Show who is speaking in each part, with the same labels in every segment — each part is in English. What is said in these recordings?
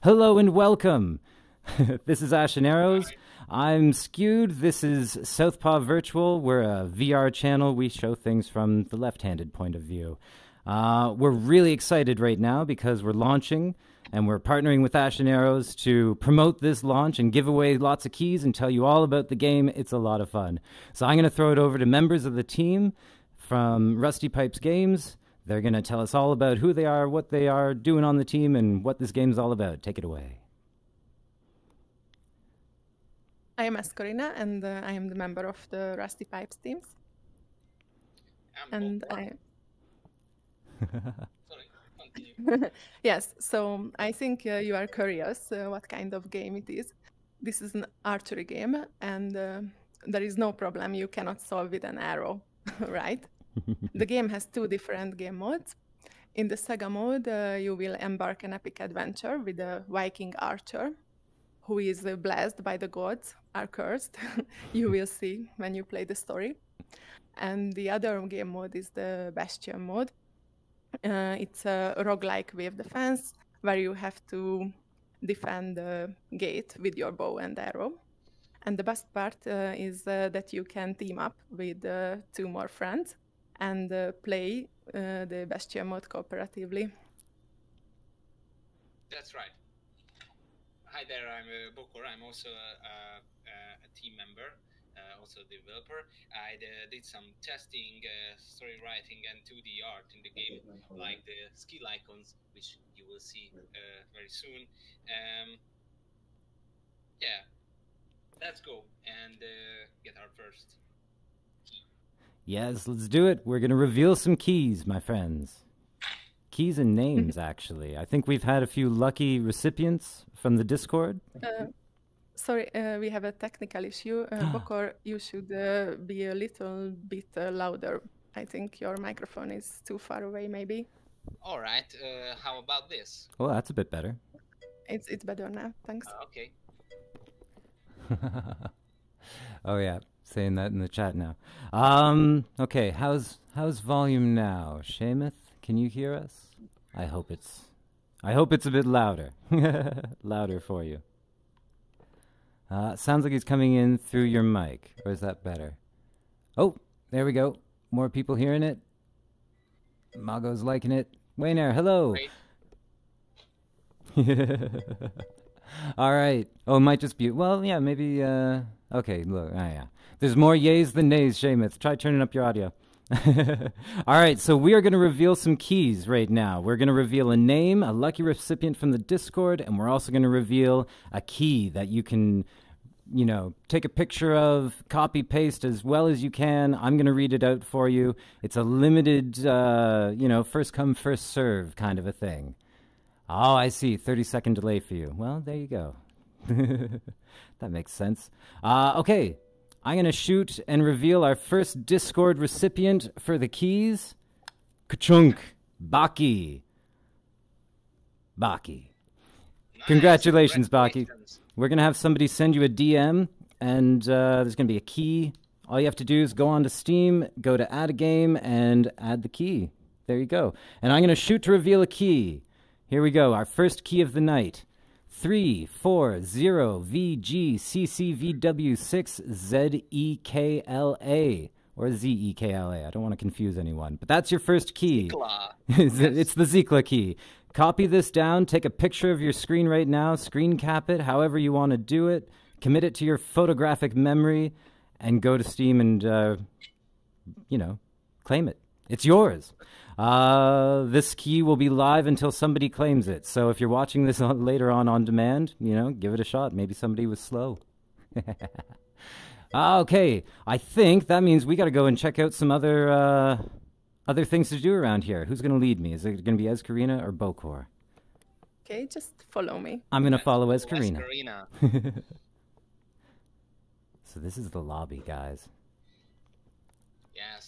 Speaker 1: Hello and welcome. This is Ash and Arrows. I'm Skewed. This is Southpaw Virtual. We're a VR channel. We show things from the left-handed point of view. We're really excited right now because we're launching and we're partnering with Ash and Arrows to promote this launch and give away lots of keys and tell you all about the game. It's a lot of fun. So I'm going to throw it over to members of the team from Rusty Pipes Games. They're going to tell us all about who they are, what they are doing on the team, and what this game's all about. Take it away.
Speaker 2: I am Ascorina, and I am the member of the Rusty Pipes teams. And I...
Speaker 3: Sorry, continue.
Speaker 2: Yes, so I think you are curious what kind of game it is. This is an archery game, and there is no problem you cannot solve with an arrow, right? The game has two different game modes. In the Saga mode, you will embark an epic adventure with a Viking archer who is blessed by the gods, are cursed. You will see when you play the story. And the other game mode is the Bastion mode. It's a roguelike wave defense where you have to defend the gate with your bow and arrow. And the best part is that you can team up with two more friends and play the Bastion mode cooperatively.
Speaker 3: That's right. Hi there, I'm Bokor. I'm also a team member, also a developer. I did some testing, story writing, and 2D art in the game, like the skill icons, which you will see very soon. Yeah, let's go and get our first key.
Speaker 1: Yes, let's do it. We're going to reveal some keys, my friends. Keys and names, actually. I think we've had a few lucky recipients from the Discord.
Speaker 2: Sorry, we have a technical issue. Bokor, you should be a little bit louder. I think your microphone is too far away, maybe.
Speaker 3: All right, how about this?
Speaker 1: Oh, that's a bit better.
Speaker 2: It's better now, thanks.
Speaker 3: Okay.
Speaker 1: Oh, yeah. Saying that in the chat now. Okay, how's volume now? Seamus, can you hear us? I hope it's a bit louder. Louder for you. Sounds like he's coming in through your mic. Or is that better? Oh, there we go. More people hearing it. Mago's liking it. Wayner, hello. All right. Oh, it might just be... Well, yeah, maybe... Okay, look. Ah, yeah. There's more yays than nays, Seamus. Try turning up your audio. All right, so we are going to reveal some keys right now. We're going to reveal a name, a lucky recipient from the Discord, and we're also going to reveal a key that you can, you know, take a picture of, copy, paste as well as you can. I'm going to read it out for you. It's a limited, you know, first come, first serve kind of a thing. Oh, I see. 30-second delay for you. Well, there you go. That makes sense. Okay. I'm going to shoot and reveal our first Discord recipient for the keys. Kachunk. Baki. Baki. Nice. Congratulations, Baki. We're going to have somebody send you a DM, and there's going to be a key. All you have to do is go onto Steam, go to Add a Game, and add the key. There you go. And I'm going to shoot to reveal a key. Here we go. Our first key of the night. 340VGCCVW6ZEKLA or ZEKLA. I don't want to confuse anyone, but that's your first key. It's the Zikla key. Copy this down, take a picture of your screen right now, screen cap it, however you want to do it, commit it to your photographic memory, and go to Steam and, you know, claim it. It's yours. This key will be live until somebody claims it. So if you're watching this later on demand, you know, give it a shot. Maybe somebody was slow. Okay, I think that means we got to go and check out some other things to do around here. Who's going to lead me? Is it going to be Escarina or Bokor?
Speaker 2: Okay, just follow me.
Speaker 1: I'm going to follow Escarina. So this is the lobby, guys.
Speaker 3: Yes.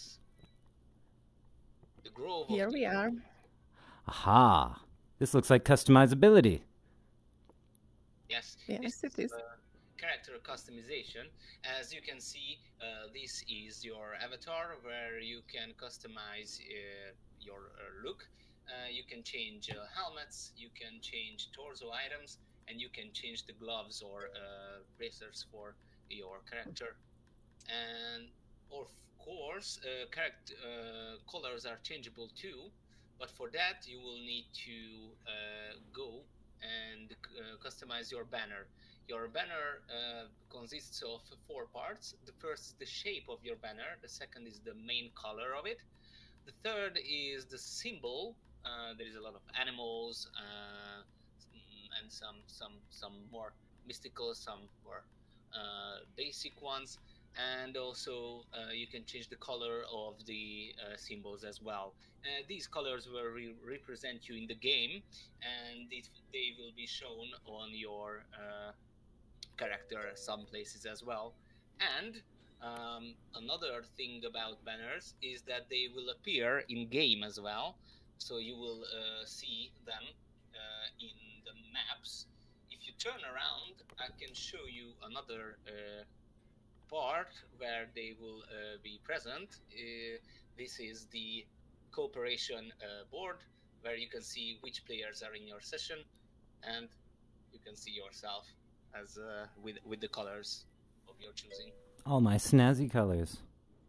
Speaker 2: Here we are.
Speaker 1: Aha! This looks like customizability.
Speaker 3: Yes,
Speaker 2: yes, it is.
Speaker 3: Character customization. As you can see, this is your avatar where you can customize your look. You can change helmets, you can change torso items, and you can change the gloves or bracers for your character. And of course, colors are changeable too, but for that you will need to go and customize your banner. Your banner consists of 4 parts. The first is the shape of your banner, the second is the main color of it, the third is the symbol. There is a lot of animals and some more mystical, some more basic ones, and also you can change the color of the symbols as well. These colors will represent you in the game, and they will be shown on your character some places as well. And another thing about banners is that they will appear in game as well, so you will see them in the maps. If you turn around, I can show you another part where they will be present. This is the cooperation board, where you can see which players are in your session, and you can see yourself as with the colors of your choosing.
Speaker 1: All my snazzy colors.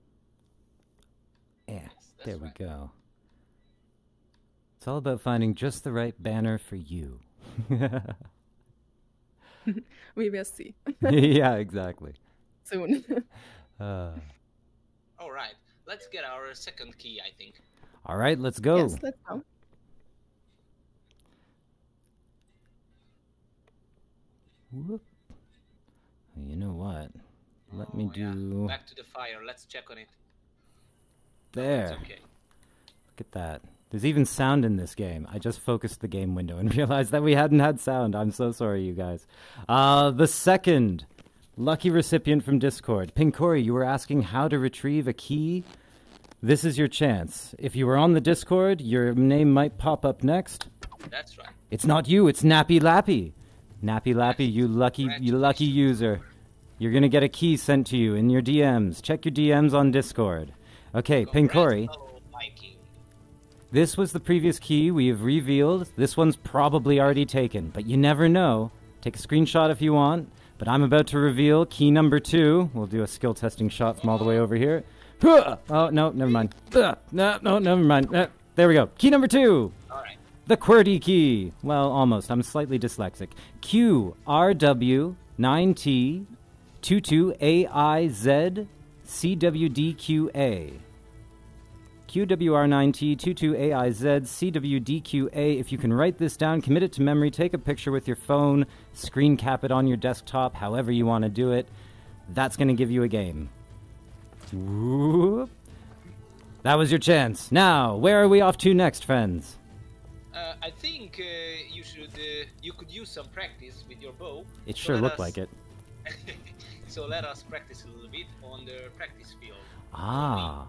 Speaker 1: Yeah,
Speaker 3: Yes, that's
Speaker 1: there
Speaker 3: right.
Speaker 1: we go. It's all about finding just the right banner for you.
Speaker 2: We will see
Speaker 1: Yeah, exactly.
Speaker 2: soon.
Speaker 3: All right, let's get our second key, I think.
Speaker 1: All right, let's go.
Speaker 2: Yes, let's go.
Speaker 1: Whoop. You know what? Let me
Speaker 3: Oh, yeah.
Speaker 1: do
Speaker 3: Back to the fire. Let's check on it.
Speaker 1: there.
Speaker 3: It's okay.
Speaker 1: Look at that. There's even sound in this game. I just focused the game window and realized that we hadn't had sound. I'm so sorry, you guys. The second lucky recipient from Discord. Pinkori, you were asking how to retrieve a key. This is your chance. If you were on the Discord, your name might pop up next.
Speaker 3: That's right.
Speaker 1: It's not you, it's Nappy Lappy. Nappy Lappy, you lucky user. You're gonna get a key sent to you in your DMs. Check your DMs on Discord. Okay, Pinkori.
Speaker 3: Congrats, fellow Viking.
Speaker 1: This was the previous key we have revealed. This one's probably already taken, but you never know. Take a screenshot if you want. But I'm about to reveal key number 2. We'll do a skill testing shot from all the way over here. Huh! Oh, no, never mind. No, never mind. There we go. Key number 2.
Speaker 3: All right.
Speaker 1: The QWERTY key. Well, almost. I'm slightly dyslexic. QRW9T 22AIZ CWDQA. QWR9T 22AIZ CWDQA. If you can write this down, commit it to memory, take a picture with your phone, screen cap it on your desktop, however you want to do it, that's going to give you a game. Whoop. That was your chance. Now, where are we off to next, friends?
Speaker 3: I think you could use some practice with your bow.
Speaker 1: It
Speaker 3: So
Speaker 1: sure
Speaker 3: let
Speaker 1: looked
Speaker 3: us-
Speaker 1: like it.
Speaker 3: So let us practice a little bit on the practice field.
Speaker 1: Ah.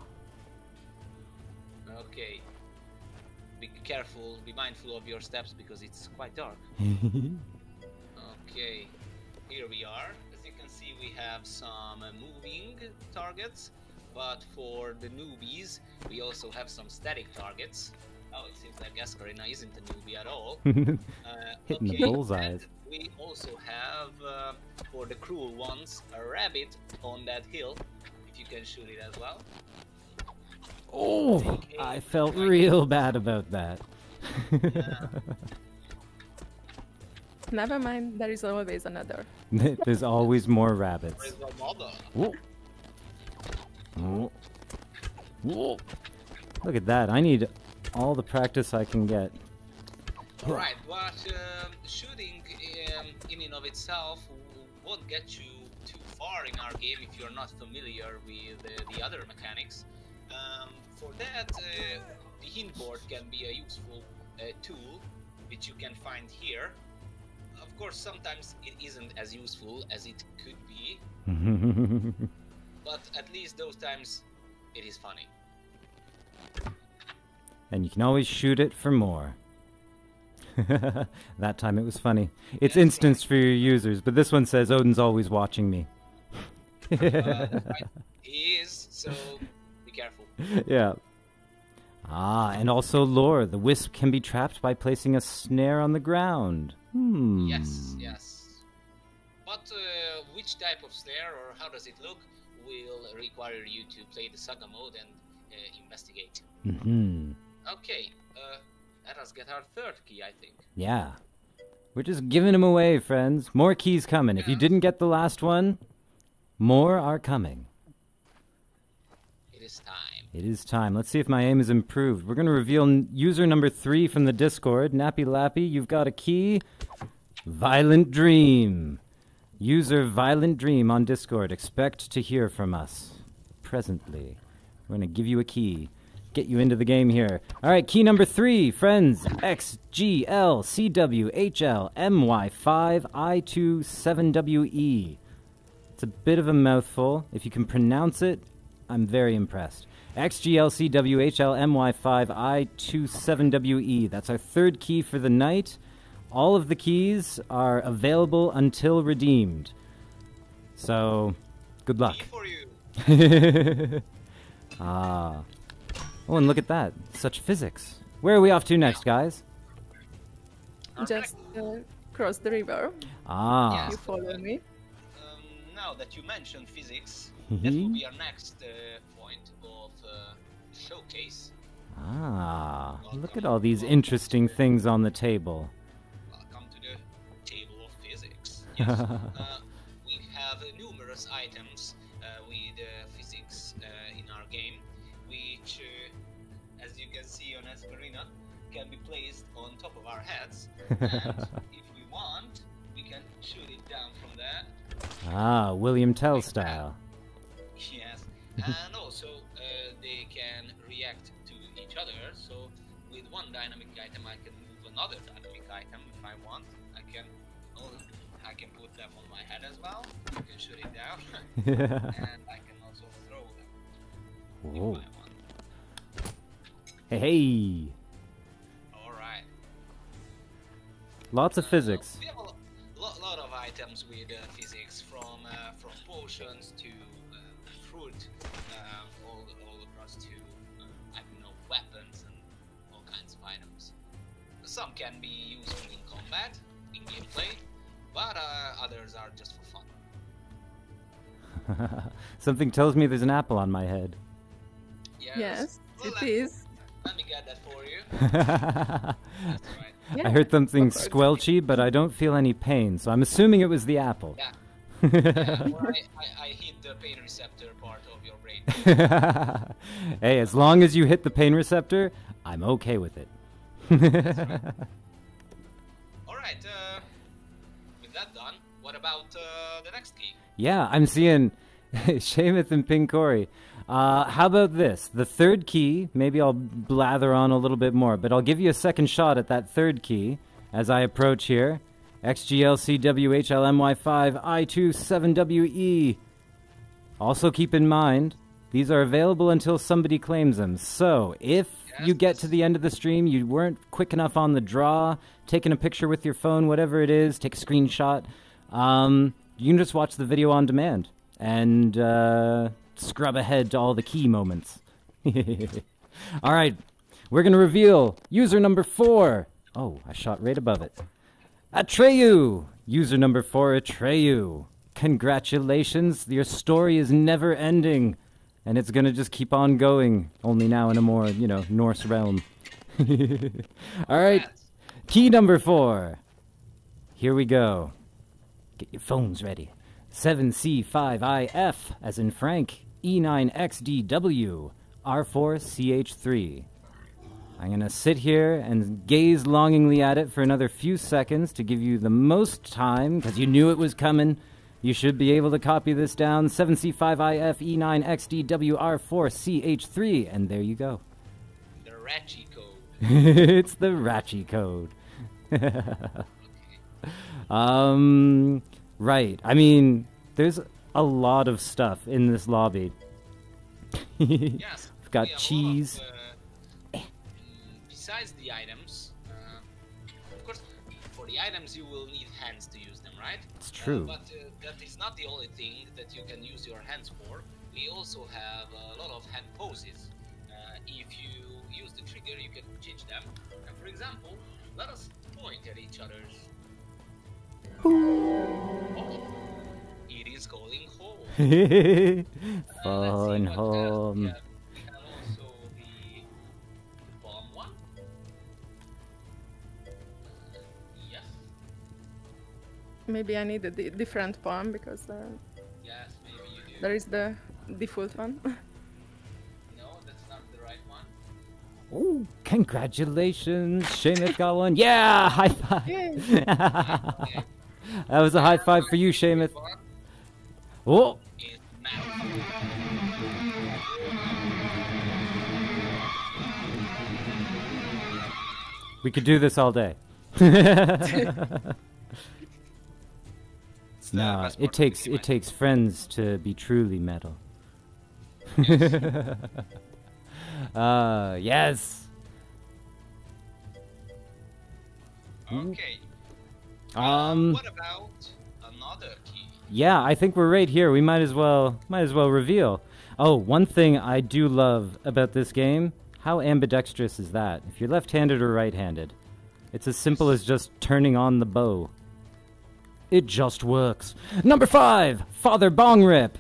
Speaker 3: Okay. Be careful, be mindful of your steps because it's quite dark. Okay, here we are. As you can see, we have some moving targets, but for the newbies, we also have some static targets. Oh, it seems like Ascarina isn't a newbie at all.
Speaker 1: Hitting the bullseyes.
Speaker 3: and we also have, for the cruel ones, a rabbit on that hill, if you can shoot it as well.
Speaker 1: Oh,
Speaker 3: Take aim.
Speaker 1: I felt real bad about that.
Speaker 2: Never mind, there is always another.
Speaker 1: There's always more
Speaker 3: Where's
Speaker 1: rabbits.
Speaker 3: the mother?
Speaker 1: Whoa. Whoa. Whoa. Look at that. I need all the practice I can get.
Speaker 3: Alright, but shooting in and of itself won't get you too far in our game if you're not familiar with the other mechanics. For that, the hint board can be a useful tool which you can find here. Of course, sometimes it isn't as useful as it could be, but at least those times it is funny.
Speaker 1: And you can always shoot it for more. That time it was funny. It's
Speaker 3: Yes,
Speaker 1: instanced for your users, but this one says Odin's always watching me.
Speaker 3: That's right. He is, so be careful.
Speaker 1: Yeah. Ah, and also lore. The wisp can be trapped by placing a snare on the ground.
Speaker 3: Yes, yes. But which type of snare or how does it look will require you to play the saga mode and investigate. Okay, let us get our third key, I think.
Speaker 1: Yeah. We're just giving them away, friends. More keys coming. If you didn't get the last one, more are coming.
Speaker 3: It is time.
Speaker 1: It is time. Let's see if my aim is improved. We're going to reveal user number 3 from the Discord. Nappy Lappy, you've got a key. Violent Dream. User Violent Dream on Discord. Expect to hear from us presently. We're going to give you a key. Get you into the game here. All right, key number 3, friends. XGLCWHLMY5I27WE. It's a bit of a mouthful. If you can pronounce it, I'm very impressed. XGLCWHLMY5I27WE. That's our third key for the night. All of the keys are available until redeemed. So, good luck.
Speaker 3: Key for you.
Speaker 1: Ah. Oh, and look at that. Such physics. Where are we off to next, guys?
Speaker 2: Just cross the river.
Speaker 1: Ah.
Speaker 2: You follow me.
Speaker 3: Now that you mentioned physics, that will be our next point of showcase.
Speaker 1: Ah. Look at all these interesting things on the table.
Speaker 3: Welcome to the table of physics. Yes. We have numerous items with physics in our game, which, as you can see on Esperina, can be placed on top of our heads. And if we want, we can shoot it down from there.
Speaker 1: Ah, William Tell style.
Speaker 3: Yes, and also they can react to each other. So with one dynamic item, I can move another dynamic item if I want. I can put them on my head as well. I can shoot it down, and I can also throw them if I want.
Speaker 1: Hey.
Speaker 3: All right.
Speaker 1: Lots of physics.
Speaker 3: We have a lot of items with physics, from potions to fruit, all across to I don't know, weapons and all kinds of items. Some can be useful in combat, in gameplay, but others are just for fun.
Speaker 1: Something tells me there's an apple on my head.
Speaker 2: Yes,
Speaker 3: Well,
Speaker 2: it is.
Speaker 3: Let me get that for you. That's right.
Speaker 2: Yeah,
Speaker 1: I heard something
Speaker 2: of course.
Speaker 1: squelchy, but I don't feel any pain, so I'm assuming it was the apple.
Speaker 3: Yeah. Or I hit the pain receptor part of your brain.
Speaker 1: Hey, as long as you hit the pain receptor, I'm okay with it.
Speaker 3: Alright, with that done, what about the next key?
Speaker 1: Yeah, I'm seeing Seamus and Pinkori. How about this? The third key, maybe I'll blather on a little bit more, but I'll give you a second shot at that third key as I approach here. XGLCWHLMY5I27WE. Also keep in mind, these are available until somebody claims them. So, if you get to the end of the stream, you weren't quick enough on the draw, taking a picture with your phone, whatever it is, take a screenshot, you can just watch the video on demand and scrub ahead to all the key moments. All right, we're going to reveal user number 4. Oh, I shot right above it. Atreyu! User number 4, Atreyu. Congratulations, your story is never ending. And it's going to just keep on going, only now in a more, Norse realm. All right, key number 4. Here we go. Get your phones ready. 7C5IF, as in Frank, E9XDW, R4CH3. I'm going to sit here and gaze longingly at it for another few seconds to give you the most time, because you knew it was coming. You should be able to copy this down. 7C5IF E9XDWR4CH3, and there you go.
Speaker 3: The Ratchy code.
Speaker 1: It's the Ratchy code. Right. I mean, there's a lot of stuff in this lobby.
Speaker 3: Yes.
Speaker 1: We've got cheese.
Speaker 3: Besides the items, of course, for the items you will need hands to use them, right?
Speaker 1: It's true.
Speaker 3: But that is not the only thing that you can use your hands for. We also have a lot of hand poses. If you use the trigger, you can change them. And for example, let us point at each other's. Oh, it is going home.
Speaker 1: Phone home.
Speaker 3: Yeah, we have also the bomb one. Yes.
Speaker 2: Maybe I need a different palm because
Speaker 3: Yes, maybe you do.
Speaker 2: there is the default one.
Speaker 3: No, that's not the right one.
Speaker 1: Oh, congratulations, Seamus got one. Yeah, high five.
Speaker 2: Yay.
Speaker 3: Okay.
Speaker 1: That was a high five for you, Seamus.
Speaker 3: One
Speaker 1: Oh,
Speaker 3: is math.
Speaker 1: we could do this all day. No,
Speaker 3: best
Speaker 1: it
Speaker 3: part of the game, I
Speaker 1: takes friends to be truly metal. Yes.
Speaker 3: Okay.
Speaker 1: Um.
Speaker 3: What about another key?
Speaker 1: Yeah, I think we're right here. We might as well reveal. Oh, one thing I do love about this game, how ambidextrous is that? If you're left-handed or right-handed, it's as simple as just turning on the bow. It just works. Number 5, Father Bong Rip.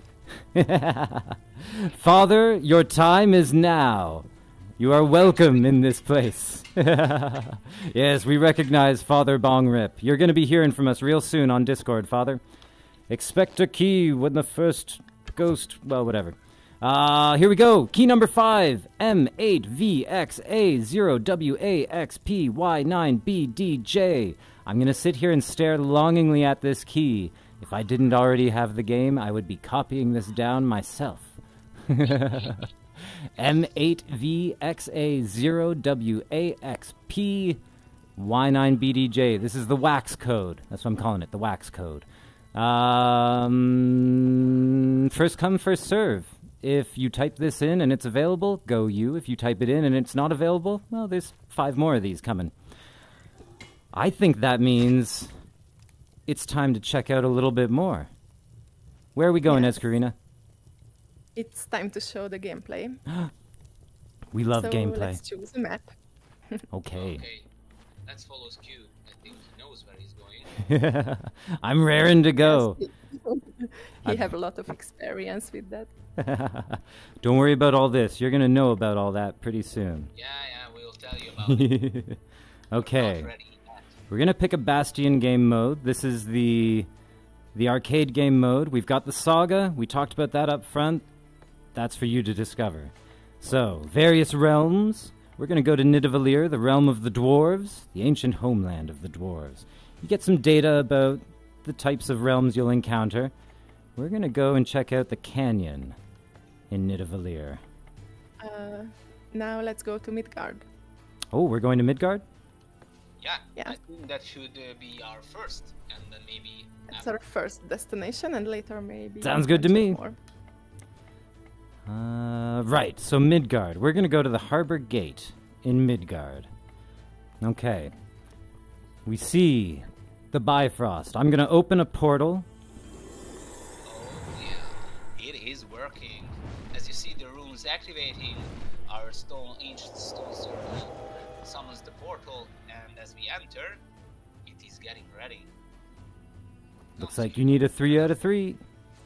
Speaker 1: Father, your time is now. You are welcome in this place. Yes, we recognize Father Bong Rip. You're going to be hearing from us real soon on Discord, Father. Expect a key when the first ghost... Well, whatever. Here we go. Key number 5. M8VXA0WAXPY9BDJ. I'm going to sit here and stare longingly at this key. If I didn't already have the game, I would be copying this down myself. M8VXA0WAXPY9BDJ. This is the wax code. That's what I'm calling it, the wax code. First come, first serve. If you type this in and it's available, go you. If you type it in and it's not available, well, there's 5 more of these coming. I think that means it's time to check out a little bit more. Where are we going,
Speaker 2: Yes.
Speaker 1: Escarina?
Speaker 2: It's time to show the gameplay.
Speaker 1: We love
Speaker 2: so
Speaker 1: gameplay.
Speaker 2: let's choose a map.
Speaker 1: Okay.
Speaker 3: Okay. Let's follow Q. I think he knows where he's going.
Speaker 1: I'm raring to go.
Speaker 2: Yes, he have a lot of experience with that.
Speaker 1: Don't worry about all this. You're going to know about all that pretty soon.
Speaker 3: Yeah, we'll tell you about it.
Speaker 1: Okay.
Speaker 3: Not ready yet.
Speaker 1: We're going to pick a Bastion game mode. This is the arcade game mode. We've got the Saga. We talked about that up front. That's for you to discover. So, various realms. We're going to go to Nidavellir, the realm of the dwarves, the ancient homeland of the dwarves. You get some data about the types of realms you'll encounter. We're going to go and check out the canyon in Nidavellir.
Speaker 2: Now let's go to Midgard.
Speaker 1: Oh, we're going to Midgard?
Speaker 3: Yeah,
Speaker 2: Yeah.
Speaker 3: I think that should be our first, and then maybe.
Speaker 2: It's our first destination, and later maybe.
Speaker 1: Sounds
Speaker 2: a
Speaker 1: good to
Speaker 2: bunch
Speaker 1: me.
Speaker 2: of more.
Speaker 1: Right, so Midgard. We're going to go to the Harbor Gate in Midgard. Okay. We see the Bifrost. I'm going to open a portal.
Speaker 3: Oh yeah, it is working. As you see the runes activating, our ancient stone circle summons the portal, and as we enter, it is getting ready.
Speaker 1: Looks like you need a 3 out of 3.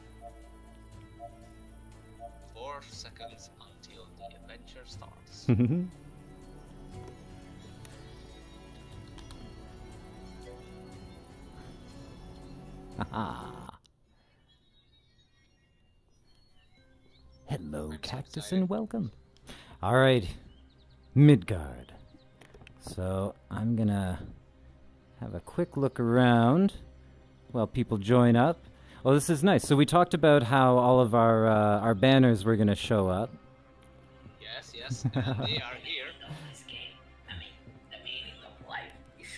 Speaker 3: 4 seconds until the adventure starts.
Speaker 1: Hello,
Speaker 3: I'm so
Speaker 1: Cactus,
Speaker 3: excited.
Speaker 1: and welcome. All right, Midgard. So I'm gonna have a quick look around while people join up. Well, this is nice. So we talked about how all of our banners were gonna show up.
Speaker 3: Yes, and they are here.
Speaker 4: This game, the meaning of life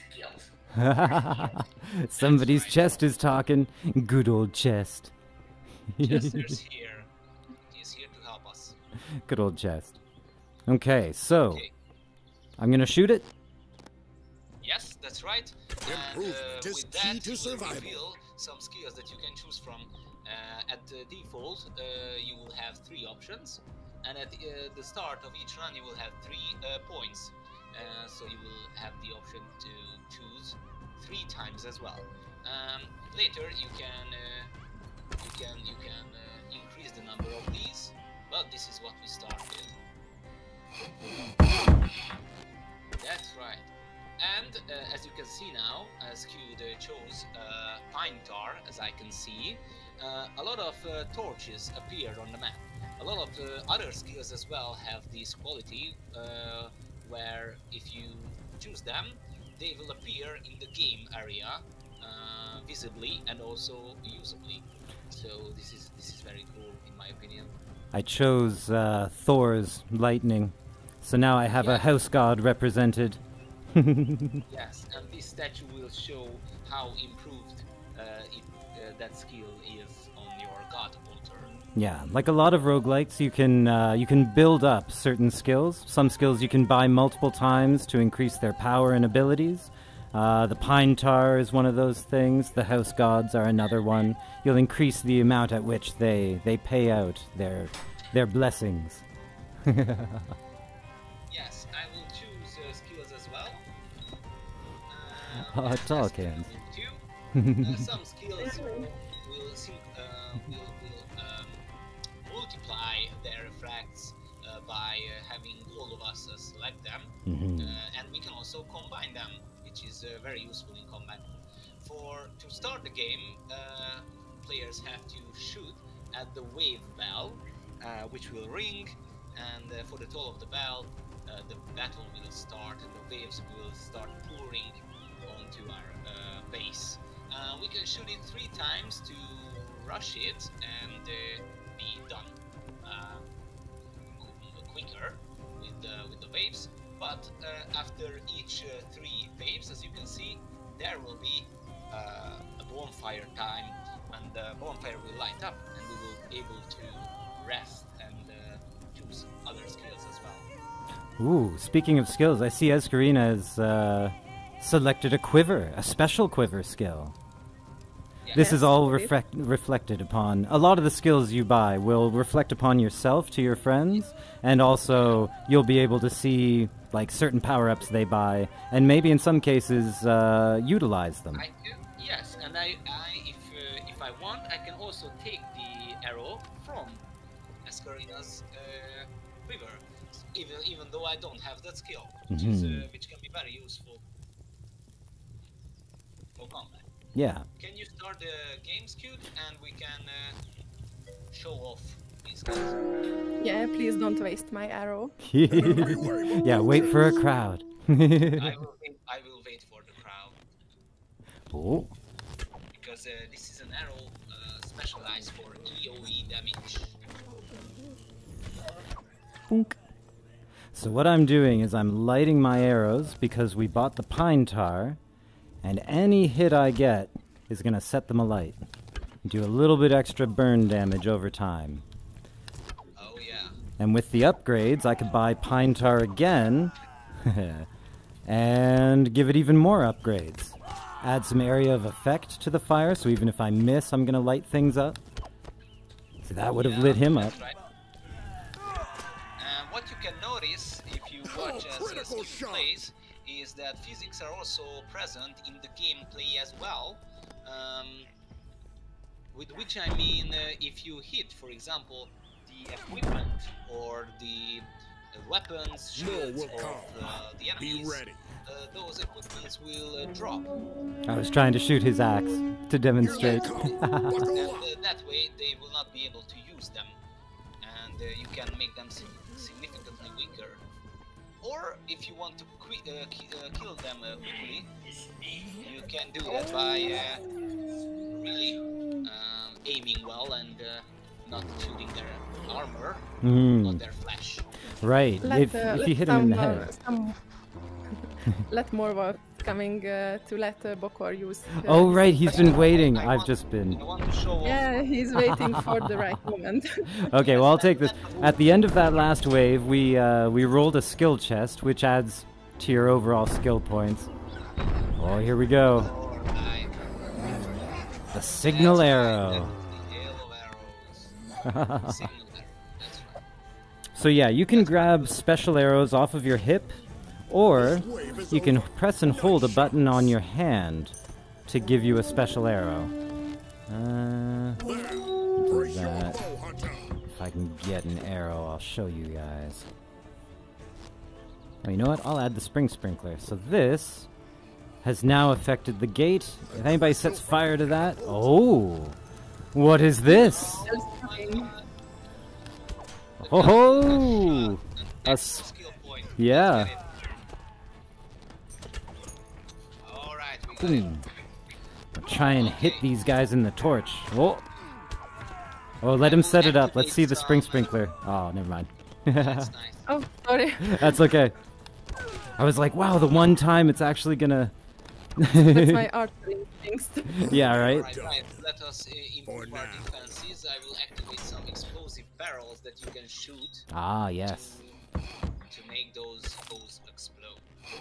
Speaker 4: is skills.
Speaker 1: Somebody's
Speaker 3: right.
Speaker 1: chest is talking. Good old chest.
Speaker 3: Chester's here. He's here to help us.
Speaker 1: Good old chest. Okay, so
Speaker 3: Okay.
Speaker 1: I'm gonna shoot it.
Speaker 3: Yes, that's right.
Speaker 5: Improvement
Speaker 3: And
Speaker 5: is
Speaker 3: with
Speaker 5: key
Speaker 3: that,
Speaker 5: to
Speaker 3: you will
Speaker 5: survival.
Speaker 3: reveal some skills that you can choose from. At the default, you will have 3 options. and at the start of each run you will have 3 points. So you will have the option to choose 3 times as well. Later you can increase the number of these, but this is what we start with. That's right. And as you can see now, Skewed chose Pine Tar, as I can see. A lot of torches appeared on the map. A lot of other skills as well have this quality, where if you choose them, they will appear in the game area visibly and also usably. So this is very cool in my opinion.
Speaker 1: I chose Thor's lightning, so now I have a house god represented.
Speaker 3: Yes, and this statue will show how improved that skill is on your god altar.
Speaker 1: Yeah, like a lot of roguelikes, you can build up certain skills. Some skills you can buy multiple times to increase their power and abilities. The Pine Tar is one of those things. The House Gods are another one. You'll increase the amount at which they pay out their blessings.
Speaker 3: Yes, I will choose skills as well.
Speaker 1: Tall cans.
Speaker 3: Some skills will multiply their effects by having all of us select them, and we can also combine them, which is very useful in combat. To start the game, players have to shoot at the wave bell, which will ring, and for the toll of the bell, the battle will start and the waves will start pouring onto our base. We can shoot it 3 times to rush it and be done quicker with the waves. But after each 3 waves, as you can see, there will be a bonfire time, and the bonfire will light up, and we will be able to rest and choose other skills as well.
Speaker 1: Ooh, speaking of skills, I see Escarina has selected a quiver, a special quiver skill.
Speaker 3: Yeah.
Speaker 1: This is all reflected upon. A lot of the skills you buy will reflect upon yourself to your friends, and also you'll be able to see like certain power-ups they buy, and maybe in some cases utilize them.
Speaker 3: Yes, and if I want, I can also take the arrow from Escarina's quiver, even though I don't have that skill, which can be very useful for combat.
Speaker 1: Yeah.
Speaker 3: Can you start the game, Skewed, and we can show off these skills?
Speaker 2: Yeah, please don't waste my arrow.
Speaker 1: Yeah, wait for a crowd.
Speaker 3: I will wait for the crowd.
Speaker 1: Oh.
Speaker 3: Because this is an arrow specialized for EOE damage.
Speaker 1: Boonk. So what I'm doing is I'm lighting my arrows because we bought the Pine Tar, and any hit I get is going to set them alight. Do a little bit extra burn damage over time.
Speaker 3: Oh yeah.
Speaker 1: And with the upgrades, I could buy Pine Tar again and give it even more upgrades. Add some area of effect to the fire, so even if I miss, I'm going to light things up. So that would have lit him up.
Speaker 3: That's right. What you can notice if you watch as Skewed plays is that physics are also present in the gameplay as well. With which I mean, if you hit, for example, the equipment or the weapons, shields of the enemies, those equipments will drop.
Speaker 1: I was trying to shoot his axe to demonstrate.
Speaker 3: And that way they will not be able to use them, and you can make them significantly weaker. Or if you want to kill them quickly, you can do that by really aiming well and not shooting their armor, not their flesh.
Speaker 1: Right, if you hit him in the head.
Speaker 2: Let Morval coming to let Bokor use.
Speaker 1: Oh right, he's been waiting. I've just been...
Speaker 2: Yeah, he's waiting for the right moment.
Speaker 1: Okay, well I'll take this. At the end of that last wave, we rolled a skill chest, which adds to your overall skill points. Oh, here we go. The signal arrow. So yeah, you can grab special arrows off of your hip, or you can press and hold a button on your hand to give you a special arrow. Do that. If I can get an arrow, I'll show you guys. Oh, you know what? I'll add the spring sprinkler. So this has now affected the gate. If anybody sets fire to that... Oh! What is this? Oh ho!
Speaker 3: Skill point.
Speaker 1: Yeah.
Speaker 3: Alright, we got it.
Speaker 1: Boom. Try and hit these guys in the torch. Oh! Oh, let him set it up. Let's see the spring sprinkler. Oh, never mind.
Speaker 3: That's nice.
Speaker 2: Oh, sorry.
Speaker 1: That's okay. I was like, wow, the one time it's actually gonna...
Speaker 2: That's my archery instincts.
Speaker 1: Yeah, right?
Speaker 3: Right. Let us improve our defenses. I will activate some explosive barrels that you can shoot
Speaker 1: Ah, yes.
Speaker 3: to make those explode.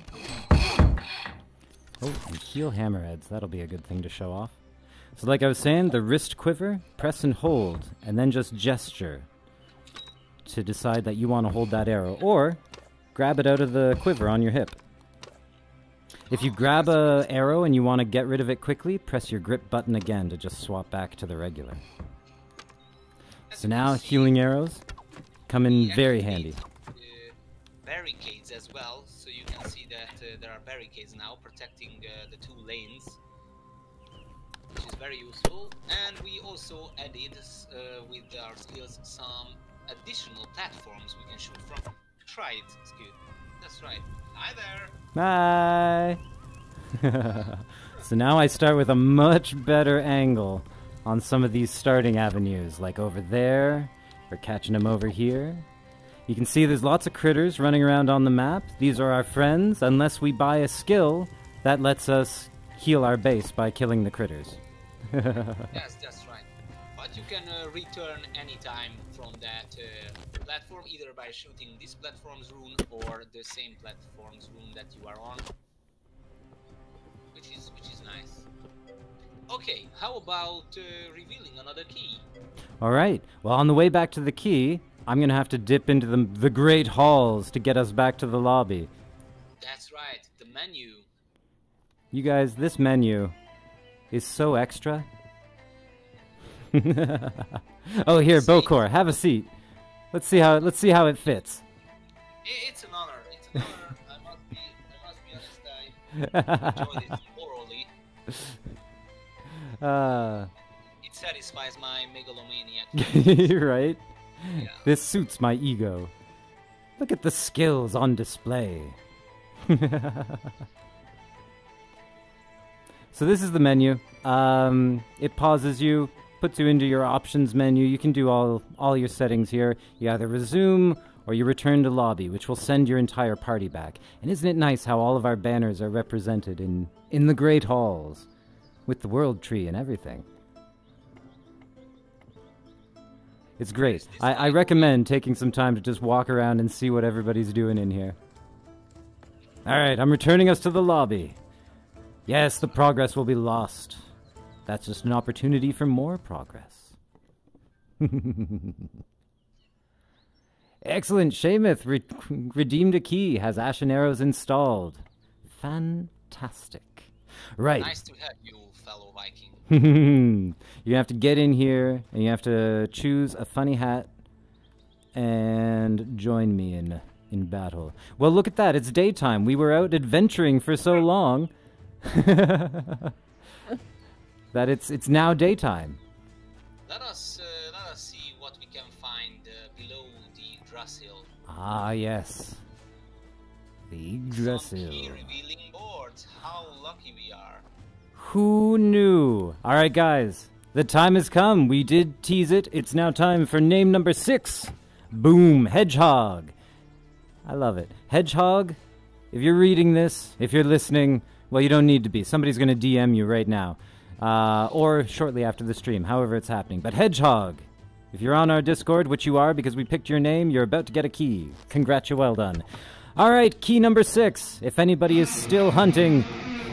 Speaker 1: Oh, and heal hammerheads. That'll be a good thing to show off. So like I was saying, the wrist quiver, press and hold, and then just gesture to decide that you want to hold that arrow. Or grab it out of the quiver on your hip. If you grab a arrow and you want to get rid of it quickly, press your grip button again to just swap back to the regular. So now healing arrows come in very handy.
Speaker 3: Barricades as well, so you can see that there are barricades now protecting the two lanes, which is very useful. And we also added with our skills some additional platforms we can shoot from. Try it, Scoot. That's right. Hi there.
Speaker 1: Bye! So now I start with a much better angle on some of these starting avenues, like over there. We're catching them over here. You can see there's lots of critters running around on the map. These are our friends, unless we buy a skill that lets us heal our base by killing the critters.
Speaker 3: Yes, that's right. But you can return anytime from that platform, either by shooting this platform's rune or the same platform's rune that you are on, which is nice. Okay, how about revealing another key?
Speaker 1: Alright, well on the way back to the key, I'm gonna have to dip into the great halls to get us back to the lobby.
Speaker 3: That's right, the menu.
Speaker 1: You guys, this menu is so extra. Oh, here, Bokor, have a seat. Let's see how it fits.
Speaker 3: It's an honor. It's an honor. I must be honest. I enjoyed it thoroughly. It satisfies my megalomaniac.
Speaker 1: Right?
Speaker 3: Yeah.
Speaker 1: This suits my ego. Look at the skills on display. So this is the menu. It pauses you, puts you into your options menu. You can do all your settings here. You either resume or you return to lobby, which will send your entire party back. And isn't it nice how all of our banners are represented in the great halls with the world tree and everything? It's great. I recommend taking some time to just walk around and see what everybody's doing in here. Alright, I'm returning us to the lobby. Yes, the progress will be lost. That's just an opportunity for more progress. Excellent. Sheamuth redeemed a key, has ashen arrows installed. Fantastic. Right.
Speaker 3: Nice to have you, fellow Viking.
Speaker 1: You have to get in here, and you have to choose a funny hat and join me in battle. Well, look at that. It's daytime. We were out adventuring for so long that it's now daytime.
Speaker 3: Let us see what we can find below the Yggdrasil.
Speaker 1: Ah, yes. The
Speaker 3: Some key
Speaker 1: Yggdrasil.
Speaker 3: revealing boards. How lucky we are.
Speaker 1: Who knew? All right, guys. The time has come. We did tease it. It's now time for name number 6. Boom. Hedgehog. I love it. Hedgehog, if you're reading this, if you're listening, well, you don't need to be. Somebody's going to DM you right now. Or shortly after the stream, however it's happening. But Hedgehog, if you're on our Discord, which you are because we picked your name, you're about to get a key. Congrats, you well done. All right, key number 6. If anybody is still hunting...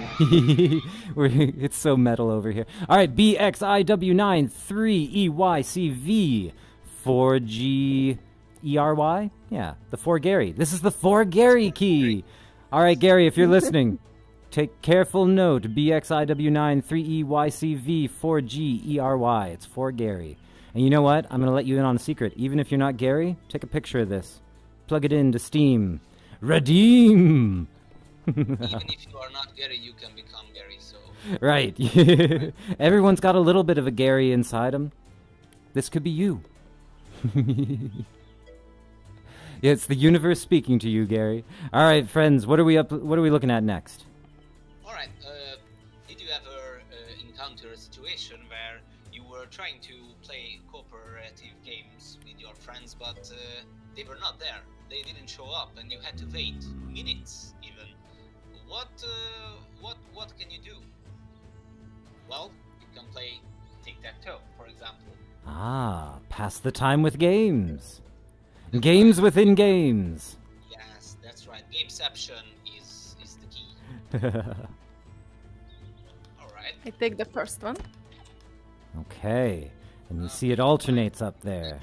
Speaker 1: It's so metal over here. All right, BXIW9 3EYCV 4G ERY? Yeah, the For Gary. This is the For Gary key. All right, Gary, if you're listening, take careful note. BXIW9 3EYCV 4GERY. It's For Gary. And you know what? I'm going to let you in on a secret. Even if you're not Gary, take a picture of this. Plug it into Steam. Redeem!
Speaker 3: Even if you are not Gary, you can become Gary, so...
Speaker 1: Right. Everyone's got a little bit of a Gary inside them. This could be you. Yeah, it's the universe speaking to you, Gary. All right, friends, what are we looking at next?
Speaker 3: All right. Did you ever encounter a situation where you were trying to play cooperative games with your friends, but they were not there? They didn't show up, and you had to wait minutes, even. What can you do? Well, you can play tic-tac-toe, for example.
Speaker 1: Ah, pass the time with games. Games within games.
Speaker 3: Yes, that's right. Gameception is the key. All right.
Speaker 2: I take the first one.
Speaker 1: Okay, and you see it alternates up there.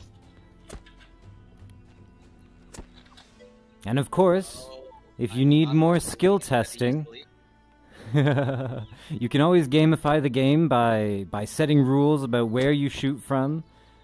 Speaker 1: And of course, if you need more skill testing, you can always gamify the game by setting rules about where you shoot from,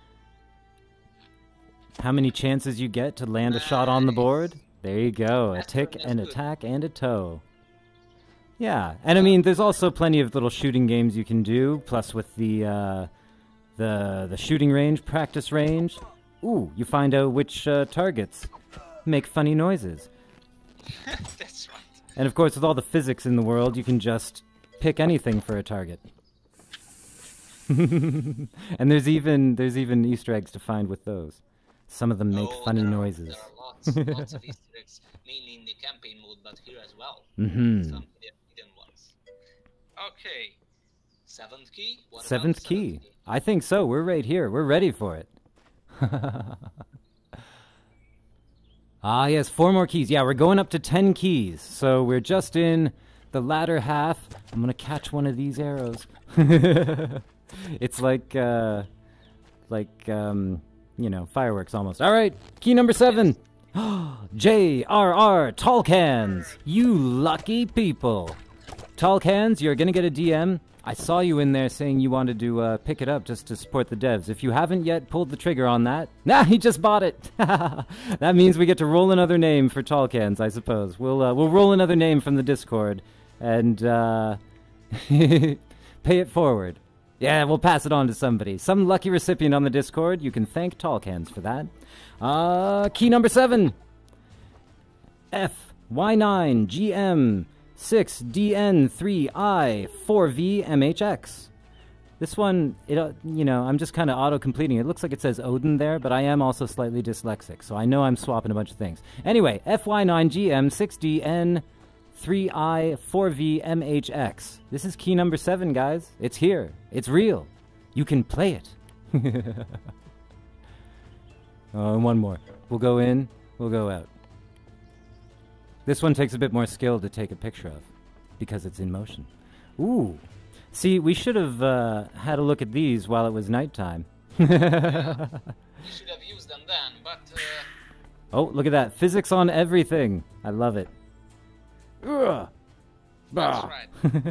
Speaker 1: how many chances you get to land a shot on the board. There you go, a tick, an attack, and a toe. Yeah, and I mean, there's also plenty of little shooting games you can do, plus with the shooting range, practice range. Ooh, you find out which targets make funny noises.
Speaker 3: That's right.
Speaker 1: And of course, with all the physics in the world, you can just pick anything for a target. And there's even Easter eggs to find with those. Some of them make funny noises.
Speaker 3: There are lots of Easter eggs, mainly in the campaign mode, but here as well.
Speaker 1: Mm-hmm.
Speaker 3: Some hidden ones. Okay. Seventh key? What about
Speaker 1: Seventh key. I think so. We're right here. We're ready for it. Ah, yes, 4 more keys. Yeah, we're going up to 10 keys. So we're just in the latter half. I'm going to catch one of these arrows. It's like, fireworks almost. All right, key number 7. J.R.R. Tall Cans. You lucky people. Tall Cans, you're going to get a DM. I saw you in there saying you wanted to pick it up just to support the devs. If you haven't yet pulled the trigger on that, he just bought it. That means we get to roll another name for Tall Cans, I suppose. We'll roll another name from the Discord and pay it forward. Yeah, we'll pass it on to somebody. Some lucky recipient on the Discord. You can thank Tall Cans for that. Key number 7. FY9 GM 6DN3I 4VMHX. This one, I'm just kind of auto-completing. It looks like it says Odin there, but I am also slightly dyslexic, so I know I'm swapping a bunch of things. Anyway, FY9GM 6DN3I 4VMHX. This is key number 7, guys. It's here. It's real. You can play it. Oh, and one more. We'll go in, we'll go out. This one takes a bit more skill to take a picture of, because it's in motion. Ooh. See, we should have had a look at these while it was nighttime.
Speaker 3: You should have used them then, but...
Speaker 1: Oh, look at that. Physics on everything. I love it. Ugh.
Speaker 3: That's right.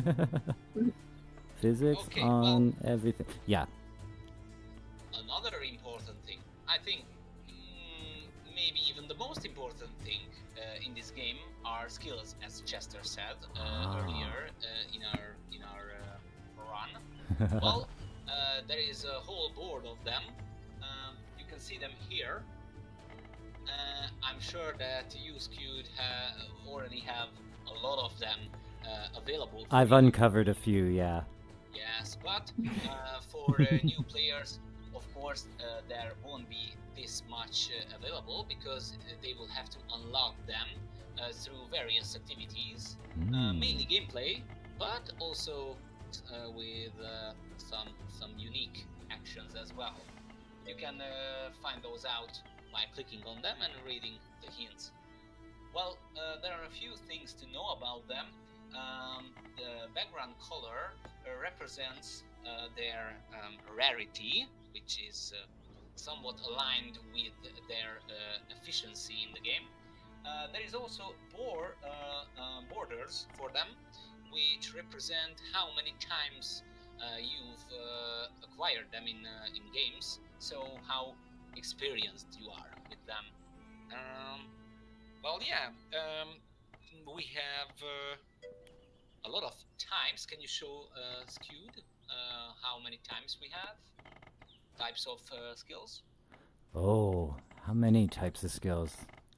Speaker 1: Physics
Speaker 3: Okay,
Speaker 1: on everything. Yeah.
Speaker 3: Another important thing, I think, maybe even the most important thing in this game are skills, as Chester said earlier in our run. Well, there is a whole board of them. You can see them here. I'm sure that you, Skewed, already have a lot of them available.
Speaker 1: I've uncovered a few, yeah.
Speaker 3: Yes, but for new players, of course, there won't be this much available because they will have to unlock them through various activities, mainly gameplay, but also with some unique actions as well. You can find those out by clicking on them and reading the hints. Well, there are a few things to know about them. The background color represents their rarity, which is somewhat aligned with their efficiency in the game. There is also borders for them, which represent how many times you've acquired them in games, so how experienced you are with them. Well, yeah, we have a lot of times. Can you show Skewed how many times we have? Types of skills?
Speaker 1: Oh, how many types of skills?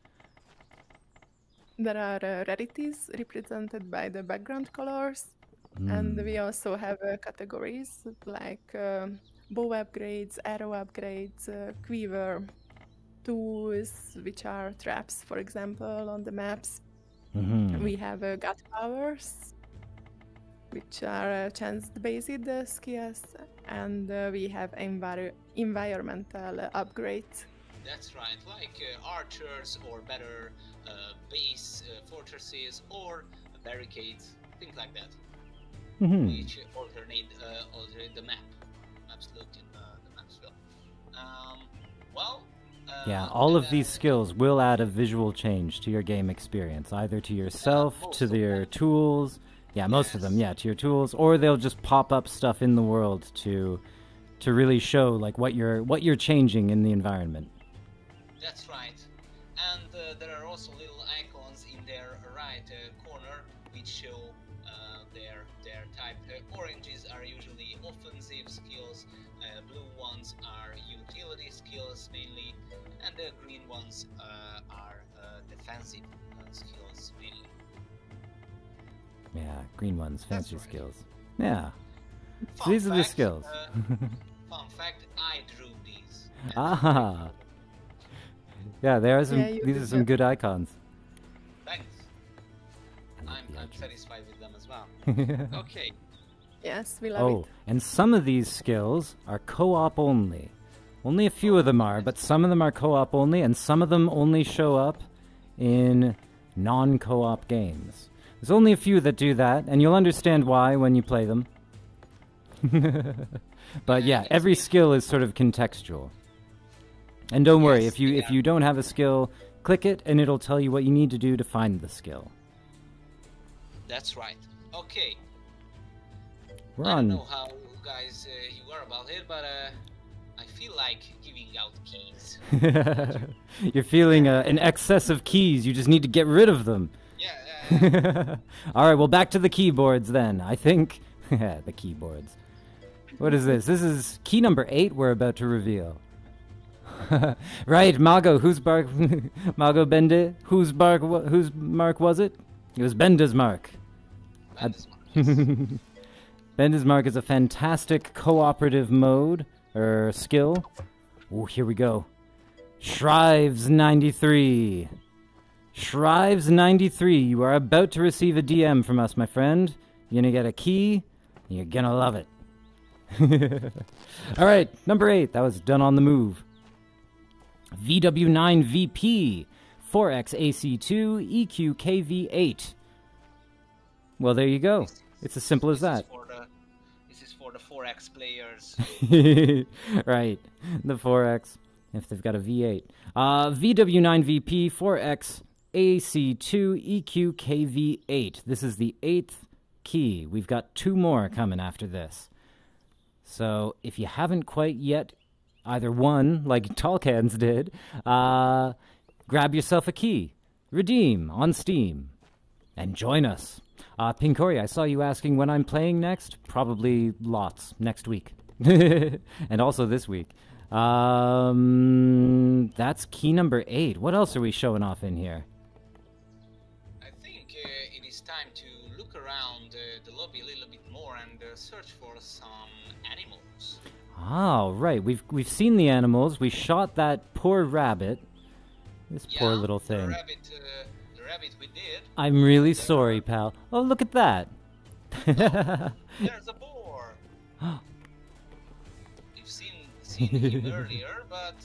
Speaker 2: There are rarities represented by the background colors, and we also have categories like bow upgrades, arrow upgrades, quiver, tools, which are traps, for example, on the maps. We have gut powers, which are chance-based skills, and we have environmental upgrades.
Speaker 3: That's right, like archers or better base fortresses or barricades, things like that. Which alternate the maps look in the maps will.
Speaker 1: Yeah, all of these skills will add a visual change to your game experience, either to yourself, to your tools. Yeah, most of them, yeah, to your tools, or they'll just pop up stuff in the world to really show like what you're changing in the environment.
Speaker 3: That's right, and there are also little icons in their right corner which show their type. Oranges are usually offensive skills, blue ones are utility skills mainly, and the green ones are defensive skills mainly.
Speaker 1: Yeah, green ones, fancy
Speaker 3: right.
Speaker 1: skills. Yeah. So these are the skills.
Speaker 3: Fun fact, I drew these.
Speaker 1: Ah. Yeah, there are some.
Speaker 2: Yeah,
Speaker 1: These are some good icons.
Speaker 3: Thanks.
Speaker 1: I like the
Speaker 3: I'm
Speaker 1: archers.
Speaker 3: satisfied with them as well. Okay.
Speaker 2: Yes, we love it.
Speaker 1: And some of these skills are co-op only. Only a few of them are, but some of them are co-op only, and some of them only show up in non-co-op games. There's only a few that do that, and you'll understand why when you play them. But yeah, every skill is sort of contextual. And don't worry, if you don't have a skill, click it and it'll tell you what you need to do to find the skill.
Speaker 3: That's right. Okay.
Speaker 1: We're
Speaker 3: I
Speaker 1: on.
Speaker 3: don't know how guys you are about it, but I feel like giving out keys.
Speaker 1: You're feeling an excess of keys. You just need to get rid of them.
Speaker 3: Yeah.
Speaker 1: All right, well, back to the keyboards then. I think the keyboards. What is this? This is key number 8 we're about to reveal. Right, Mago, whose bark? Mago Bende, whose mark was it? It was Benda's mark. Benda's mark is a fantastic cooperative mode, or skill. Oh, here we go. Shrives 93. Shrives 93, you are about to receive a DM from us, my friend. You're gonna get a key, and you're gonna love it. All right, number 8, that was done on the move. VW9VP, 4XAC2, EQKV8. Well, there you go. It's as simple as that.
Speaker 3: This is for the 4X players.
Speaker 1: Right, the 4X, if they've got a V8. VW9VP, 4XAC2, EQKV8. This is the 8th key. We've got 2 more coming after this. So, if you haven't quite yet either won, like Tallcans did, grab yourself a key, redeem on Steam, and join us. Pinkori, I saw you asking when I'm playing next. Probably lots next week. And also this week. That's key number 8. What else are we showing off in here?
Speaker 3: I think it is time to look around the lobby a little bit more and search for some animals.
Speaker 1: Oh, right. We've seen the animals. We shot that poor rabbit. This poor little thing.
Speaker 3: The rabbit we did.
Speaker 1: I'm really sorry, pal. Oh, look at that.
Speaker 3: There's a boar. We've seen him earlier, but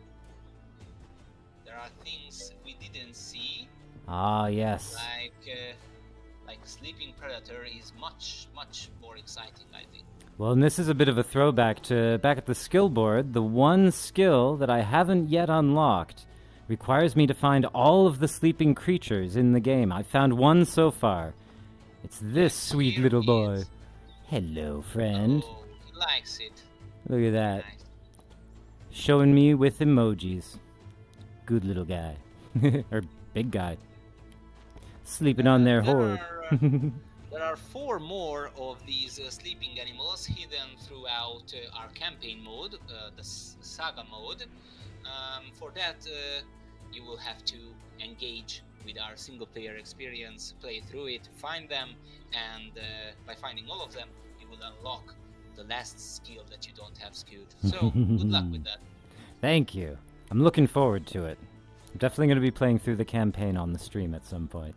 Speaker 3: there are things we didn't see.
Speaker 1: Ah, yes.
Speaker 3: Like sleeping predator is much more exciting, I think.
Speaker 1: Well, and this is a bit of a throwback to back at the skill board. The one skill that I haven't yet unlocked requires me to find all of the sleeping creatures in the game. I've found one so far. It's this sweet
Speaker 3: Here
Speaker 1: little
Speaker 3: he
Speaker 1: boy.
Speaker 3: is.
Speaker 1: Hello, friend.
Speaker 3: Oh, he likes it.
Speaker 1: Look at that.
Speaker 3: Nice.
Speaker 1: Showing me with emojis. Good little guy. Or big guy. Sleeping on their horde.
Speaker 3: There are 4 more of these sleeping animals hidden throughout our campaign mode, the saga mode. For that, you will have to engage with our single-player experience, play through it, find them, and by finding all of them, you will unlock the last skill that you don't have skilled. So, good luck with that.
Speaker 1: Thank you. I'm looking forward to it. I'm definitely going to be playing through the campaign on the stream at some point.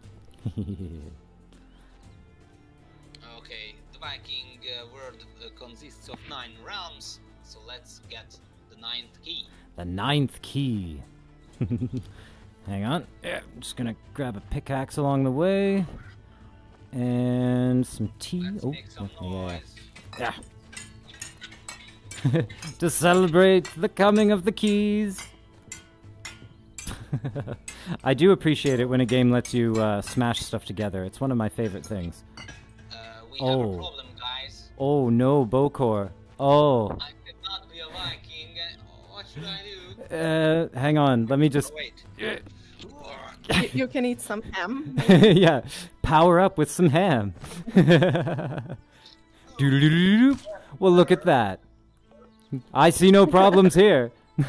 Speaker 3: Okay, the Viking world consists of 9 realms, so let's get the 9th key.
Speaker 1: The 9th key. Hang on. Yeah, I'm just going to grab a pickaxe along the way. And some tea.
Speaker 3: Let's make some noise.
Speaker 1: Yeah. To celebrate the coming of the keys. I do appreciate it when a game lets you smash stuff together. It's one of my favorite things.
Speaker 3: We have a problem, guys.
Speaker 1: Oh no, Bokor. Oh.
Speaker 3: I cannot be a Viking. What should I do?
Speaker 1: Hang on. Let me just...
Speaker 3: Oh, wait.
Speaker 2: You can eat some ham.
Speaker 1: Yeah. Power up with some ham. Doo-doo-doo-doo-doo. Well, look at that. I see no problems here.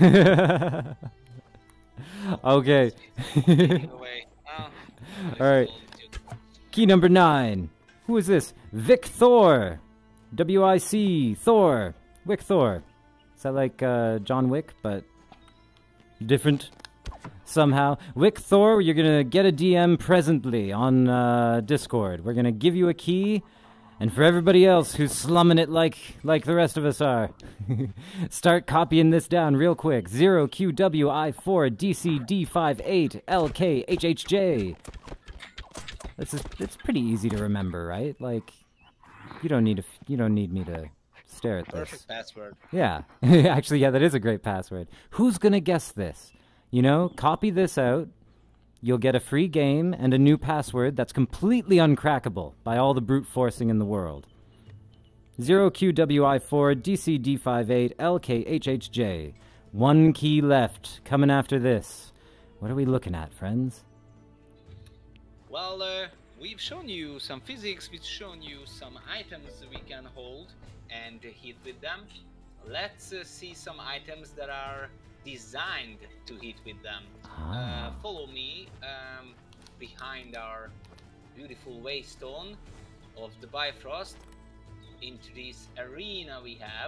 Speaker 1: Okay.
Speaker 3: Away.
Speaker 1: Alright. Key number 9. Who is this? Vic Thor. W-I-C. Thor. Wick Thor. Is that like John Wick, but different somehow? Wick Thor, you're going to get a DM presently on Discord. We're going to give you a key. And for everybody else who's slumming it like the rest of us are, start copying this down real quick. 0QWI4DCD58LKHHJ. It's pretty easy to remember, right? Like, you don't need me to stare at this.
Speaker 3: Perfect password.
Speaker 1: Yeah. Actually, yeah, that is a great password. Who's gonna guess this? You know, copy this out. You'll get a free game and a new password that's completely uncrackable by all the brute forcing in the world. 0QWI4DCD58LKHHJ. 1 key left. Coming after this. What are we looking at, friends?
Speaker 3: Well, we've shown you some physics, we've shown you some items we can hold and hit with them. Let's see some items that are designed to hit with them. Follow me behind our beautiful waystone of the Bifrost into this arena we have,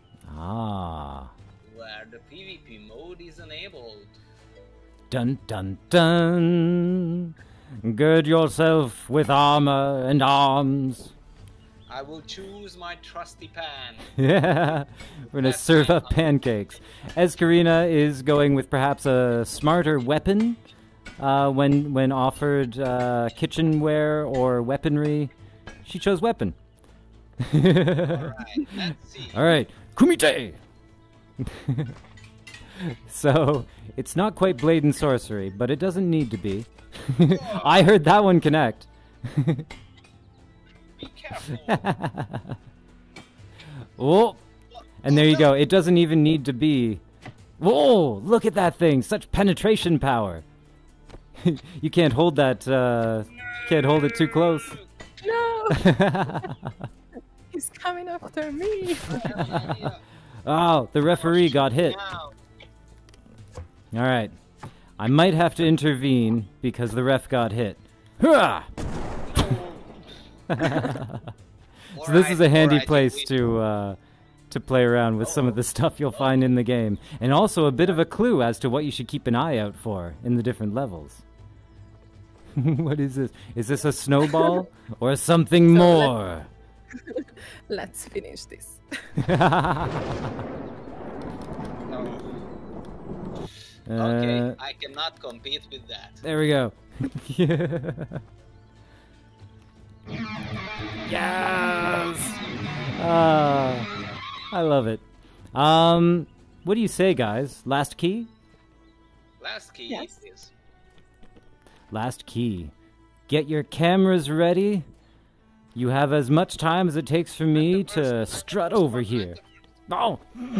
Speaker 3: where the PvP mode is enabled.
Speaker 1: Dun dun dun! Gird yourself with armor and arms.
Speaker 3: I will choose my trusty pan.
Speaker 1: Yeah, we're gonna serve up pancakes. Escarina is going with perhaps a smarter weapon when offered kitchenware or weaponry. She chose weapon.
Speaker 3: Alright, let's see.
Speaker 1: Alright, Kumite! So, it's not quite blade and sorcery, but it doesn't need to be. I heard that one connect.
Speaker 3: Be careful.
Speaker 1: Oh, and there you go. It doesn't even need to be. Whoa! Look at that thing. Such penetration power. You can't hold that. Can't hold it too close.
Speaker 2: No! He's coming after me.
Speaker 1: Oh, the referee got hit.
Speaker 3: Now.
Speaker 1: All right, I might have to intervene because the ref got hit. Hurrah! So this is a handy place to play around with some of the stuff you'll find in the game, and also a bit of a clue as to what you should keep an eye out for in the different levels. What is this? Is this a snowball or something more?
Speaker 2: Let's finish this.
Speaker 3: Okay, I cannot compete with that.
Speaker 1: There we go. Yes! I love it. What do you say, guys? Last key?
Speaker 3: Last key
Speaker 2: Yes.
Speaker 3: is.
Speaker 1: Last key. Get your cameras ready. You have as much time as it takes for me to strut over here. Oh!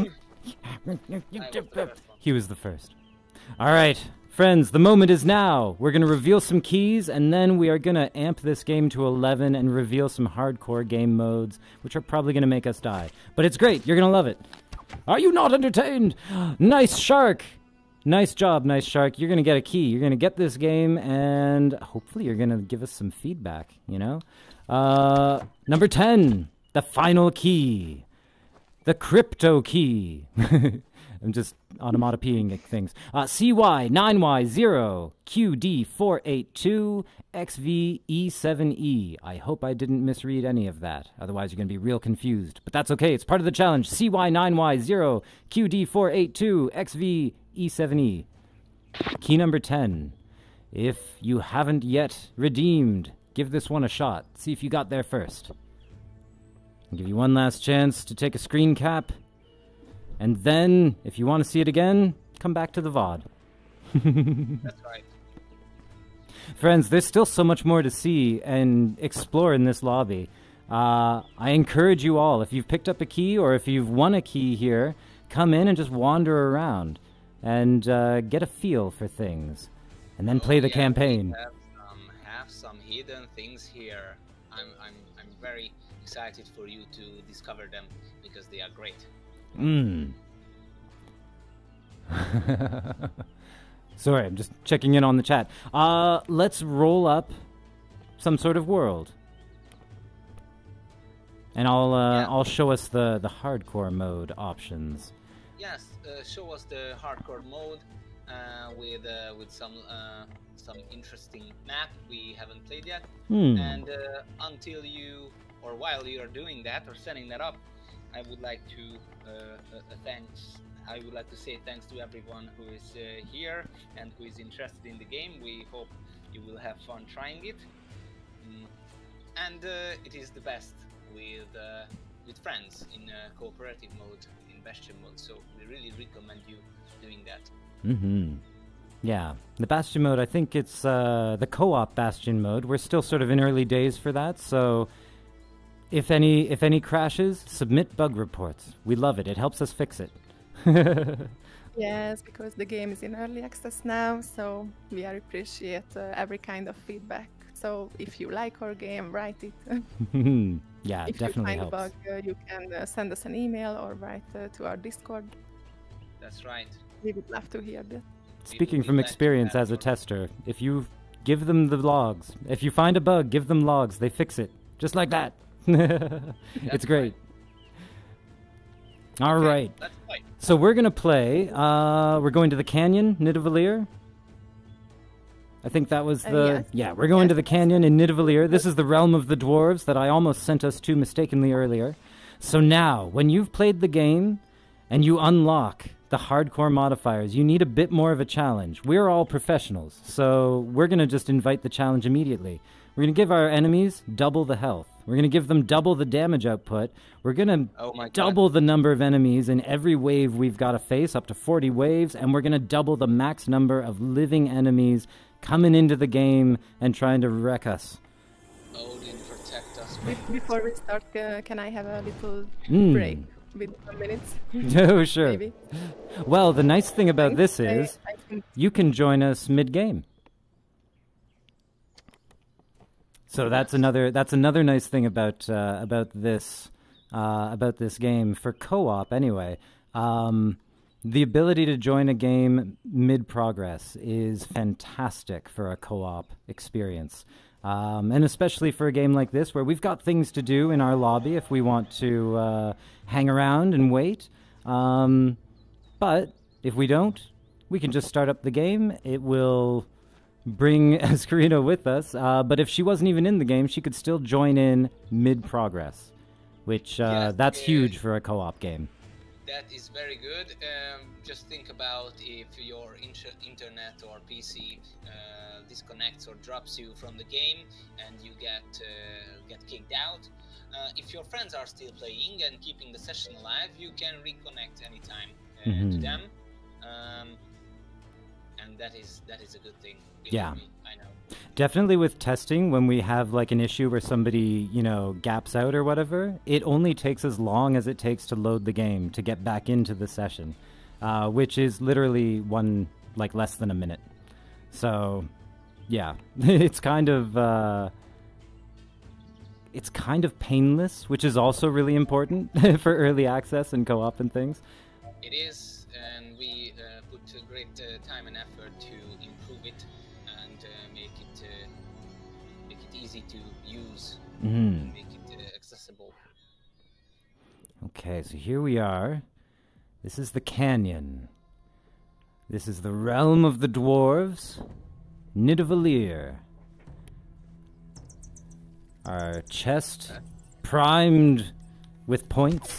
Speaker 1: He was the first. All right, friends, the moment is now. We're going to reveal some keys, and then we are going to amp this game to 11 and reveal some hardcore game modes, which are probably going to make us die. But it's great. You're going to love it. Are you not entertained? Nice shark. Nice job, nice shark. You're going to get a key. You're going to get this game, and hopefully you're going to give us some feedback, you know? Number 10, the final key. The crypto key. I'm just onomatopoeing things. CY9Y0 QD482 XVE7E. I hope I didn't misread any of that. Otherwise, you're going to be real confused. But that's okay. It's part of the challenge. CY9Y0 QD482 XVE7E. Key number 10. If you haven't yet redeemed, give this one a shot. See if you got there first. I'll give you one last chance to take a screen cap. And then, if you want to see it again, come back to the VOD.
Speaker 3: That's right.
Speaker 1: Friends, there's still so much more to see and explore in this lobby. I encourage you all, if you've picked up a key or if you've won a key here, come in and just wander around and get a feel for things. And then play the campaign.
Speaker 3: We have some hidden things here. I'm very excited for you to discover them because they are great.
Speaker 1: Sorry, I'm just checking in on the chat. Let's roll up some sort of world. And I'll show us the hardcore mode options.
Speaker 3: Yes, show us the hardcore mode with some interesting map we haven't played yet. And until you or while you are doing that or setting that up, I would like to say thanks to everyone who is here and who is interested in the game. We hope you will have fun trying it, and it is the best with friends in cooperative mode, in Bastion mode. So we really recommend you doing that.
Speaker 1: Yeah, the Bastion mode. I think it's the co-op Bastion mode. We're still sort of in early days for that, so. If any crashes, submit bug reports. We love it. It helps us fix it.
Speaker 2: Yes, because the game is in early access now, so we appreciate every kind of feedback. So if you like our game, write it.
Speaker 1: Yeah, it
Speaker 2: if
Speaker 1: definitely
Speaker 2: you find
Speaker 1: helps.
Speaker 2: a bug, you can send us an email or write to our Discord.
Speaker 3: That's right.
Speaker 2: We would love to hear that.
Speaker 1: Speaking from experience as a tester, if you give them the logs, if you find a bug, give them logs. They fix it. Just like that. It's great. All right.
Speaker 3: Let's play.
Speaker 1: So we're going to play. We're going to the canyon, Nidavellir. I think that was the...
Speaker 2: yes.
Speaker 1: Yeah, we're going to the canyon in Nidavellir. This is the realm of the dwarves that I almost sent us to mistakenly earlier. So now, when you've played the game and you unlock the hardcore modifiers, you need a bit more of a challenge. We're all professionals, so we're going to just invite the challenge immediately. We're going to give our enemies double the health. We're going to give them double the damage output. We're going to double the number of enemies in every wave we've got to face, up to 40 waves, and we're going to double the max number of living enemies coming into the game and trying to wreck us.
Speaker 3: Odin, protect us.
Speaker 2: Before we start, can I have a little break with some minutes?
Speaker 1: Oh, sure.
Speaker 2: Maybe.
Speaker 1: Well, the nice thing about this
Speaker 2: I
Speaker 1: is
Speaker 2: can-
Speaker 1: you can join us mid-game. So that's another nice thing about this game for co-op anyway. The ability to join a game mid-progress is fantastic for a co-op experience, and especially for a game like this where we've got things to do in our lobby if we want to hang around and wait. But if we don't, we can just start up the game. It will bring Escarino with us, but if she wasn't even in the game, she could still join in mid-progress, which that's huge for a co-op game.
Speaker 3: That is very good. Just think about if your internet or PC disconnects or drops you from the game and you get kicked out. if your friends are still playing and keeping the session alive, you can reconnect anytime to them, and that is a good thing.
Speaker 1: Yeah.
Speaker 3: Me, I know.
Speaker 1: Definitely with testing, when we have like an issue where somebody, you know, gaps out or whatever, it only takes as long as it takes to load the game to get back into the session, which is literally less than a minute. So, yeah, it's kind of painless, which is also really important for early access and co-op and things.
Speaker 3: It is, and we put great time and effort to improve it and make it easy to use, and make it accessible.
Speaker 1: Okay, so here we are. This is the canyon. This is the realm of the dwarves, Nidavellir. Our chest primed with points.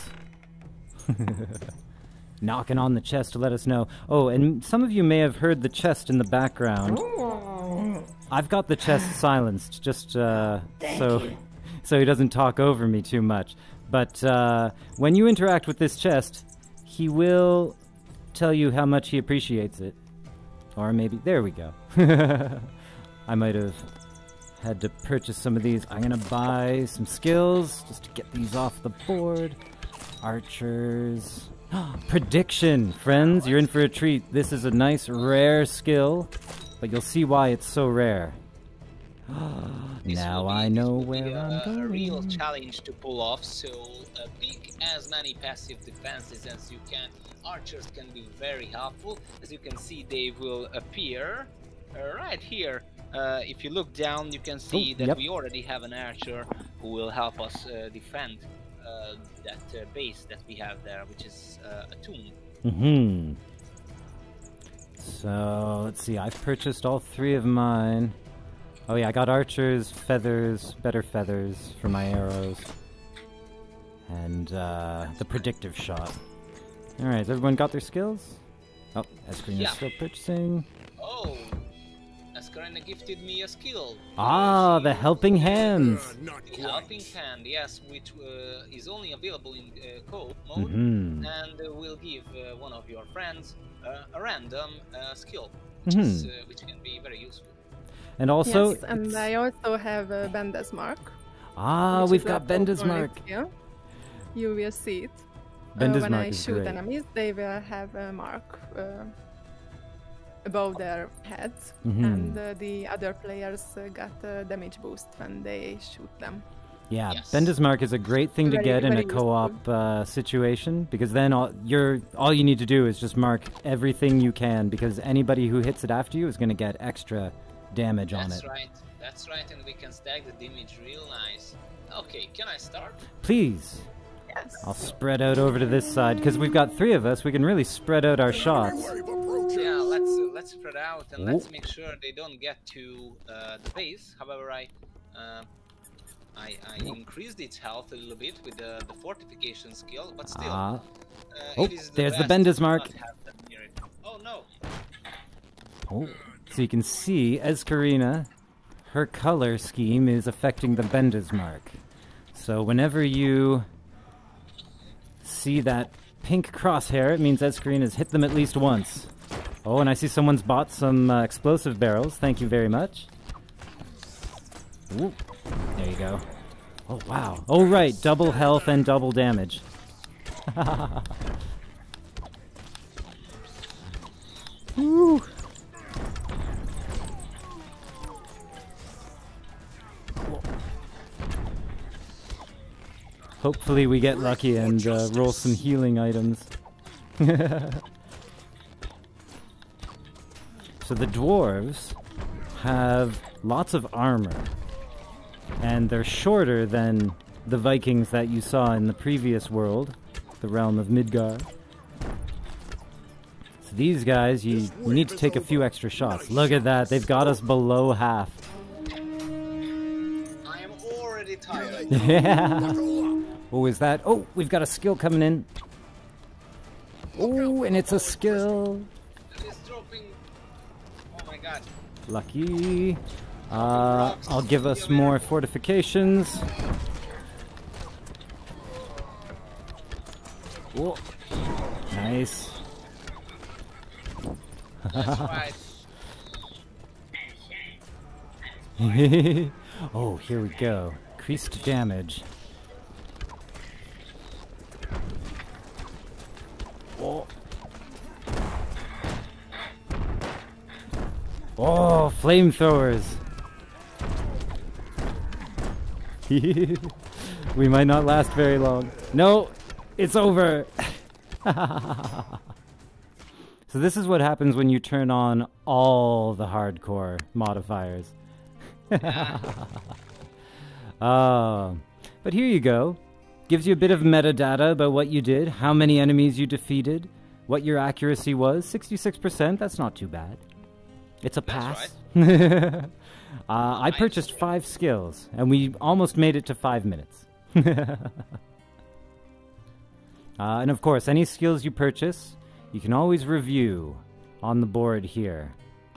Speaker 1: Knocking on the chest to let us know. Oh, and some of you may have heard the chest in the background. I've got the chest silenced, just so he doesn't talk over me too much. But when you interact with this chest, he will tell you how much he appreciates it. Or maybe... There we go. I might have had to purchase some of these. I'm gonna buy some skills just to get these off the board. Archers. Prediction! Friends, you're in for a treat. This is a nice, rare skill, but you'll see why it's so rare. Now I know where I'm going.
Speaker 3: A real challenge to pull off, so pick as many passive defenses as you can. Archers can be very helpful. As you can see, they will appear right here. If you look down, you can see that we already have an archer who will help us defend that base that we have there, which is a tomb.
Speaker 1: So, let's see, I've purchased all 3 of mine. Oh yeah, I got archers, feathers, better feathers for my arrows. And the predictive shot. Alright, has everyone got their skills? Oh, Escarina's still purchasing.
Speaker 3: Oh, Escarina gifted me a skill.
Speaker 1: Ah, the helping hands.
Speaker 3: The helping hand, yes, which is only available in co-op mode, and will give one of your friends a random skill, which can be very useful.
Speaker 1: And also,
Speaker 2: yes, and I also have Bender's Mark.
Speaker 1: Ah, we've got Bender's Mark.
Speaker 2: You will see it.
Speaker 1: Bender's
Speaker 2: when
Speaker 1: Mark
Speaker 2: I
Speaker 1: is
Speaker 2: shoot
Speaker 1: great.
Speaker 2: enemies, they will have a mark above their heads,
Speaker 1: Mm-hmm.
Speaker 2: and the other players got a damage boost when they shoot them.
Speaker 1: Yeah,
Speaker 3: Yes.
Speaker 1: Bender's Mark is a great thing to
Speaker 2: Very,
Speaker 1: get in a
Speaker 2: very
Speaker 1: co-op situation, because then all you need to do is just mark everything you can, because anybody who hits it after you is going to get extra damage on it.
Speaker 3: That's right, and we can stack the damage real nice. Okay, can I start?
Speaker 1: Please.
Speaker 2: Yes.
Speaker 1: I'll spread out over to this side, because we've got 3 of us. We can really spread out our shots.
Speaker 3: Yeah, let's spread out and let's make sure they don't get to the base. However, I increased its health a little bit with the fortification skill, but still. It is
Speaker 1: there's the
Speaker 3: best
Speaker 1: Bender's
Speaker 3: to
Speaker 1: Mark.
Speaker 3: not have them near it. Oh no!
Speaker 1: Oh, so you can see Escarina, her color scheme is affecting the Bender's Mark. So whenever you see that pink crosshair, it means Escarina's hit them at least once. Oh, and I see someone's bought some explosive barrels. Thank you very much. Ooh, there you go. Oh, wow. Oh, right. Double health and double damage. Woo. Hopefully we get lucky and roll some healing items. So the dwarves have lots of armor, and they're shorter than the Vikings that you saw in the previous world, the realm of Midgard. So these guys, you need to take a few extra shots. Look at that, they've got us below half.
Speaker 3: I am already tired.
Speaker 1: Yeah. Oh, is that? Oh, we've got a skill coming in. Oh, and it's a skill.
Speaker 3: It is dropping. Oh my god.
Speaker 1: Lucky. I'll give us more fortifications. Whoa. Nice.
Speaker 3: That's right.
Speaker 1: Oh, here we go. Increased damage. Oh. Oh, flamethrowers. We might not last very long. No, it's over. So this is what happens when you turn on all the hardcore modifiers. But here you go. Gives you a bit of metadata about what you did, how many enemies you defeated, what your accuracy was. 66%, that's not too bad. It's a pass.
Speaker 3: Right.
Speaker 1: I purchased 5 skills, and we almost made it to 5 minutes. And of course, any skills you purchase, you can always review on the board here.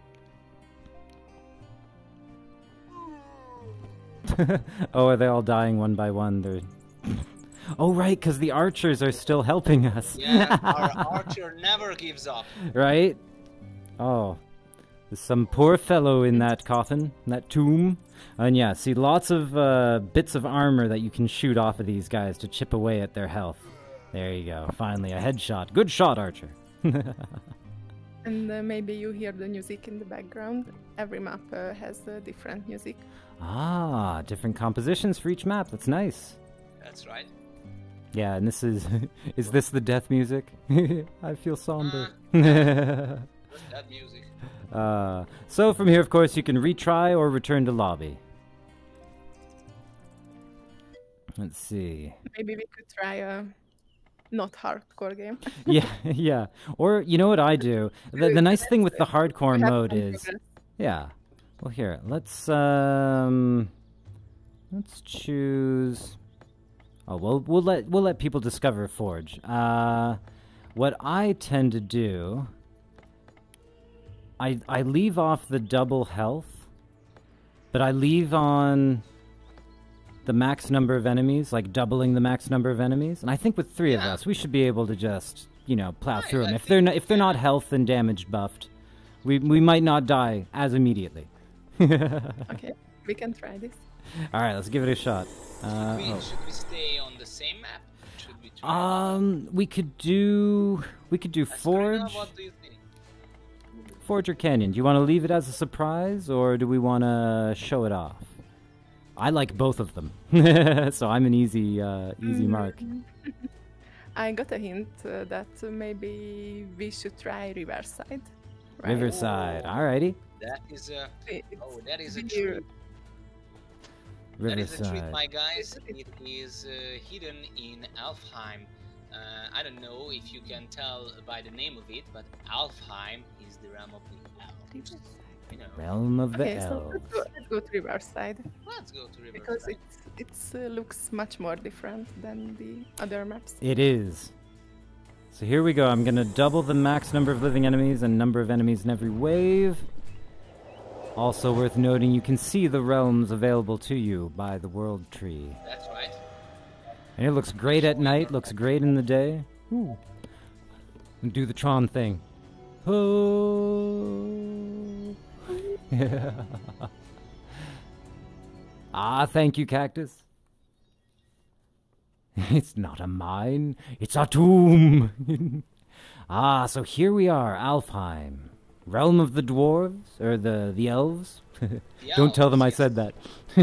Speaker 1: Oh, are they all dying one by one? They're... Oh, right, because the archers are still helping us.
Speaker 3: Yeah, our archer never gives up.
Speaker 1: Right? Oh, there's some poor fellow in that coffin, that tomb. And yeah, see, lots of bits of armor that you can shoot off of these guys to chip away at their health. There you go. Finally, a headshot. Good shot, Archer.
Speaker 2: And maybe you hear the music in the background. Every map has different music.
Speaker 1: Ah, different compositions for each map. That's nice.
Speaker 3: That's right.
Speaker 1: Yeah, and this is... is this the death music? I feel somber.
Speaker 3: What's that music?
Speaker 1: So from here, of course, you can retry or return to lobby. Let's see.
Speaker 2: Maybe we could try a not hardcore game.
Speaker 1: Yeah, yeah. Or, you know what I do? The nice thing with the hardcore
Speaker 2: We have
Speaker 1: mode
Speaker 2: some
Speaker 1: is...
Speaker 2: progress.
Speaker 1: Yeah. Well, here, let's choose... Oh, well, we'll let people discover Forge. What I tend to do... I leave off the double health, but I leave on the max number of enemies, like doubling the max number of enemies. And I think with 3 of us, we should be able to just, you know, plow through them. If they're not health and damage buffed, we might not die as immediately.
Speaker 2: Okay, we can try this.
Speaker 1: All right, let's give it a shot.
Speaker 3: Should we stay on the same map? Should we try?
Speaker 1: We could do
Speaker 3: Astorina,
Speaker 1: Forge.
Speaker 3: what do you think?
Speaker 1: Forge or Canyon? Do you want to leave it as a surprise, or do we want to show it off? I like both of them, so I'm an easy mark.
Speaker 2: I got a hint that maybe we should try Riverside. Right?
Speaker 1: Riverside, alrighty.
Speaker 3: That is a
Speaker 2: It's
Speaker 3: that is a
Speaker 2: weird.
Speaker 3: treat. That is a treat,
Speaker 1: Riverside.
Speaker 3: my guys. It is hidden in Alfheim. I don't know if you can tell by the name of it, but Alfheim is the realm of the elves. You know.
Speaker 1: Realm of the
Speaker 2: Okay, so
Speaker 1: Elves.
Speaker 2: let's go to Riverside
Speaker 3: Let's go to
Speaker 2: because
Speaker 3: Riverside.
Speaker 2: it looks much more different than the other maps.
Speaker 1: It is. So here we go. I'm gonna double the max number of living enemies and number of enemies in every wave. Also worth noting, you can see the realms available to you by the world tree.
Speaker 3: That's right.
Speaker 1: And it looks great at night, looks great in the day. Ooh. And do the Tron thing. Oh. Yeah. Ah, thank you, Cactus. It's not a mine, it's a tomb. Ah, so here we are, Alfheim. Realm of the dwarves, or the elves. Don't tell them I
Speaker 3: elves,
Speaker 1: said that.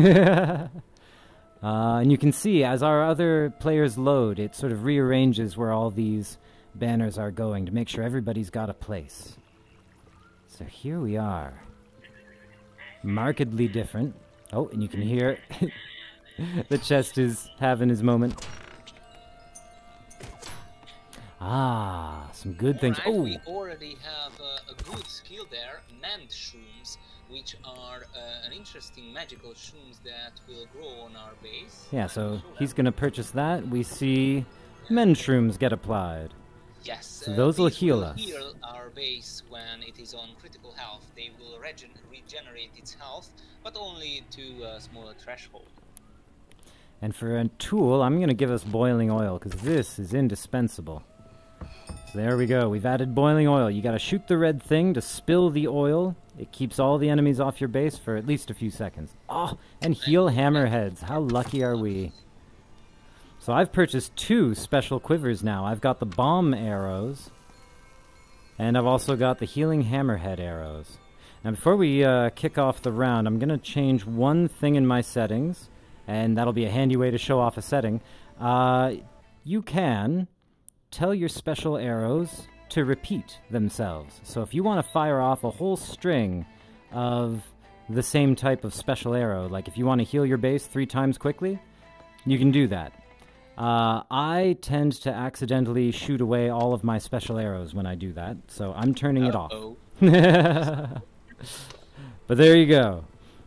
Speaker 1: And you can see, as our other players load, it sort of rearranges where all these banners are going to make sure everybody's got a place. So here we are. Markedly different. Oh, and you can hear the chest is having his moment. Ah, some good things.
Speaker 3: Alright,
Speaker 1: Oh,
Speaker 3: we already have a good skill there, Mend Shrooms, which are an interesting magical shrooms that will grow on our base.
Speaker 1: yeah, so he's going to purchase that. We see men shrooms get applied.
Speaker 3: Yes,
Speaker 1: So those will
Speaker 3: these
Speaker 1: heal us.
Speaker 3: Heal our base when it is on critical health. They will regenerate its health, but only to a smaller threshold.
Speaker 1: And for a tool, I'm going to give us boiling oil, because this is indispensable. So there we go. We've added boiling oil. You got to shoot the red thing to spill the oil. It keeps all the enemies off your base for at least a few seconds. Oh, and heal hammerheads. How lucky are we? So I've purchased 2 special quivers now. I've got the bomb arrows, and I've also got the healing hammerhead arrows. Now before we kick off the round, I'm going to change one thing in my settings, and that'll be a handy way to show off a setting. You can tell your special arrows to repeat themselves. So if you want to fire off a whole string of the same type of special arrow, like if you want to heal your base 3 times quickly, you can do that. I tend to accidentally shoot away all of my special arrows when I do that, so I'm turning it off. But there you go.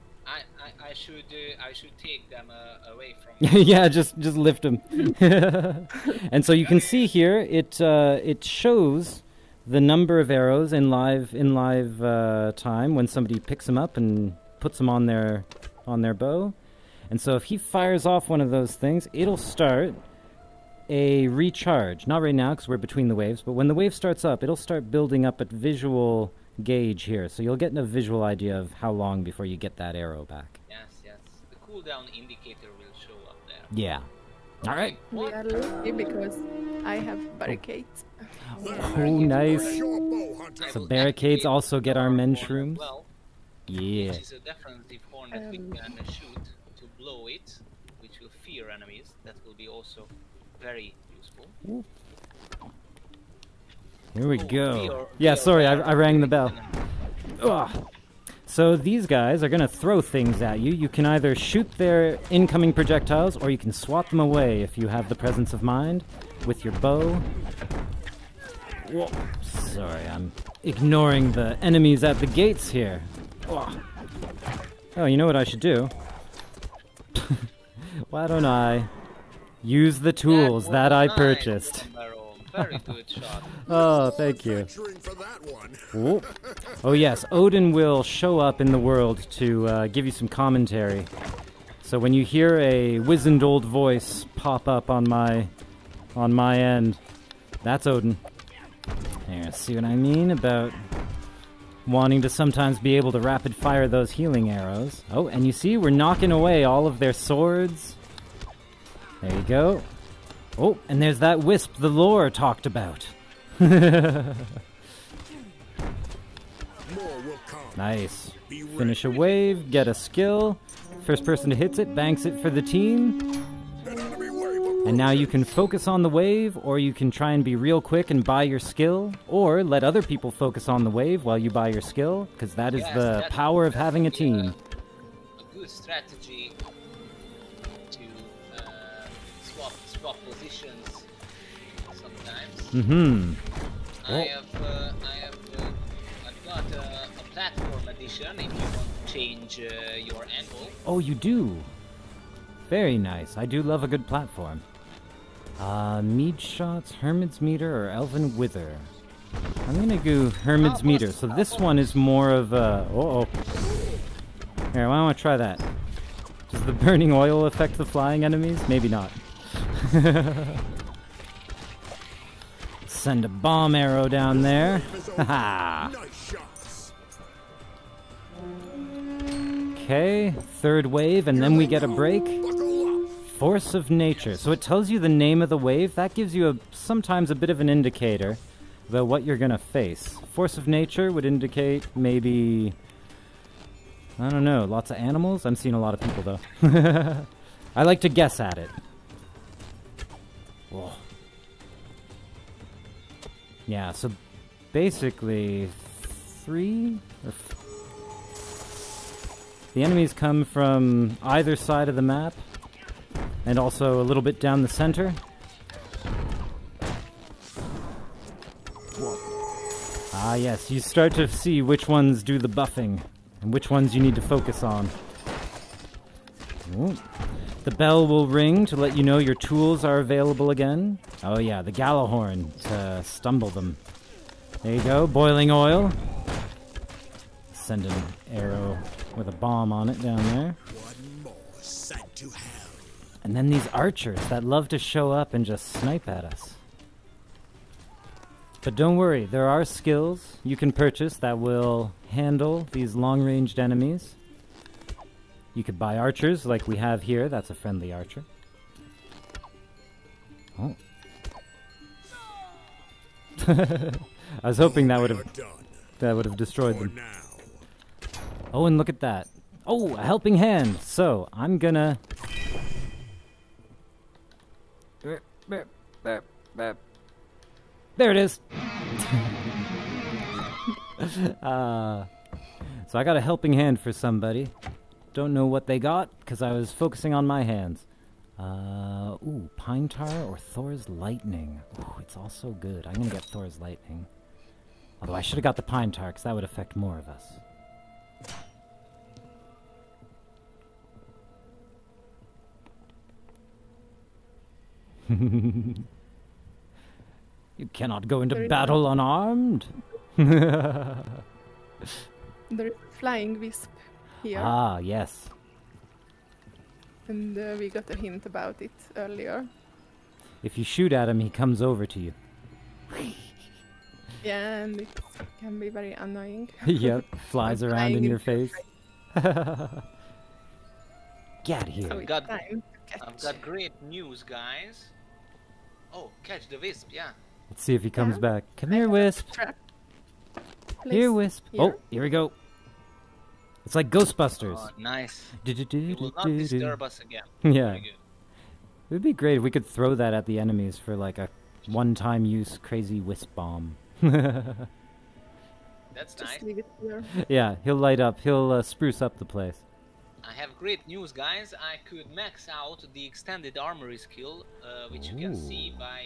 Speaker 3: I should take them away from.
Speaker 1: Yeah, just lift them. And so you can see here it shows the number of arrows in live time when somebody picks them up and puts them on their bow. And so if he fires off one of those things, it'll start a recharge. Not right now because we're between the waves, but when the wave starts up, it'll start building up a visual gauge here. So you'll get a visual idea of how long before you get that arrow back.
Speaker 3: Yes. The cooldown indicator will show up there.
Speaker 1: Yeah. All right.
Speaker 2: We are lucky because I have barricades.
Speaker 1: Oh, nice. So barricades also get our Menshrooms.
Speaker 3: Well,
Speaker 1: Yeah.
Speaker 3: which is a defensive horn that we can shoot to blow it, which will fear enemies. That will be also very useful.
Speaker 1: Here we
Speaker 3: Oh,
Speaker 1: go.
Speaker 3: we
Speaker 1: Yeah,
Speaker 3: are
Speaker 1: sorry, I
Speaker 3: very
Speaker 1: rang the bell.
Speaker 3: enemy.
Speaker 1: Ugh. So these guys are going to throw things at you. You can either shoot their incoming projectiles, or you can swat them away if you have the presence of mind with your bow. Whoa. Sorry, I'm ignoring the enemies at the gates here. Ugh. Oh, you know what I should do? Why don't I use the tools that I purchased?
Speaker 3: Very good shot.
Speaker 1: Oh, thank you. Oh. Oh yes, Odin will show up in the world to give you some commentary. So when you hear a wizened old voice pop up on my end, that's Odin. Here, see what I mean about wanting to sometimes be able to rapid fire those healing arrows. Oh, and you see we're knocking away all of their swords. There you go. Oh, and there's that wisp the lore talked about. Nice. Finish a wave, get a skill. First person who hits it banks it for the team. And now you can focus on the wave, or you can try and be real quick and buy your skill, or let other people focus on the wave while you buy your skill, because that is the power of having a team.
Speaker 3: A good strategy to swap positions sometimes.
Speaker 1: Mm-hmm.
Speaker 3: I've got a platform edition if you want to change your angle.
Speaker 1: Oh, you do? Very nice. I do love a good platform. Mead Shots, Hermit's Meter, or Elven Wither? I'm gonna go Hermit's Meter. So this one is more of a... Uh-oh. Here, why don't I try that? Does the burning oil affect the flying enemies? Maybe not. Send a bomb arrow down there. Haha. Okay, third wave, and then we get a break. Force of Nature. So it tells you the name of the wave. That gives you sometimes a bit of an indicator about what you're going to face. Force of Nature would indicate maybe... I don't know, lots of animals? I'm seeing a lot of people, though. I like to guess at it. Whoa. Yeah, so basically 3 or the enemies come from either side of the map, and also a little bit down the center. Ah yes, you start to see which ones do the buffing, and which ones you need to focus on. Ooh. The bell will ring to let you know your tools are available again. Oh yeah, the Gallahorn to stumble them. There you go, boiling oil. Send an arrow with a bomb on it down there. And then these archers that love to show up and just snipe at us. But don't worry, there are skills you can purchase that will handle these long-ranged enemies. You could buy archers like we have here. That's a friendly archer. Oh. I was hoping that would have destroyed them. Oh, and look at that. Oh, a helping hand. So, I'm gonna... There it is. So I got a helping hand for somebody. Don't know what they got, because I was focusing on my hands. Ooh, Pine Tar or Thor's Lightning. Ooh, it's also good. I'm gonna get Thor's Lightning. Although I should have got the Pine Tar, because that would affect more of us. You cannot go into battle unarmed.
Speaker 2: There is a flying wisp here,
Speaker 1: Ah, yes.
Speaker 2: and we got a hint about it earlier.
Speaker 1: If you shoot at him, he comes over to you.
Speaker 2: Yeah, and it can be very annoying.
Speaker 1: Yep, flies
Speaker 2: Or
Speaker 1: around
Speaker 2: flying
Speaker 1: in your
Speaker 2: into your
Speaker 1: face. Get here.
Speaker 2: So it's
Speaker 3: got-
Speaker 2: time to catch.
Speaker 3: I've got great news, guys. Oh, catch the wisp, yeah.
Speaker 1: Let's see if he comes
Speaker 2: Yeah.
Speaker 1: back. Come here, Wisp.
Speaker 2: Trap.
Speaker 1: Here,
Speaker 2: Place
Speaker 1: Wisp.
Speaker 2: here.
Speaker 1: Oh, here we go. It's like Ghostbusters.
Speaker 3: Oh, nice.
Speaker 1: Do, do, do,
Speaker 3: You will
Speaker 1: do,
Speaker 3: not
Speaker 1: do, do.
Speaker 3: disturb us again.
Speaker 1: Yeah.
Speaker 3: Very good.
Speaker 1: It would be great if we could throw that at the enemies for like a one-time use crazy Wisp bomb.
Speaker 3: That's
Speaker 2: Just
Speaker 3: nice.
Speaker 2: leave it here.
Speaker 1: Yeah, he'll light up. He'll spruce up the place.
Speaker 3: I have great news, guys. I could max out the extended armory skill, which you can see
Speaker 1: Ooh.
Speaker 3: by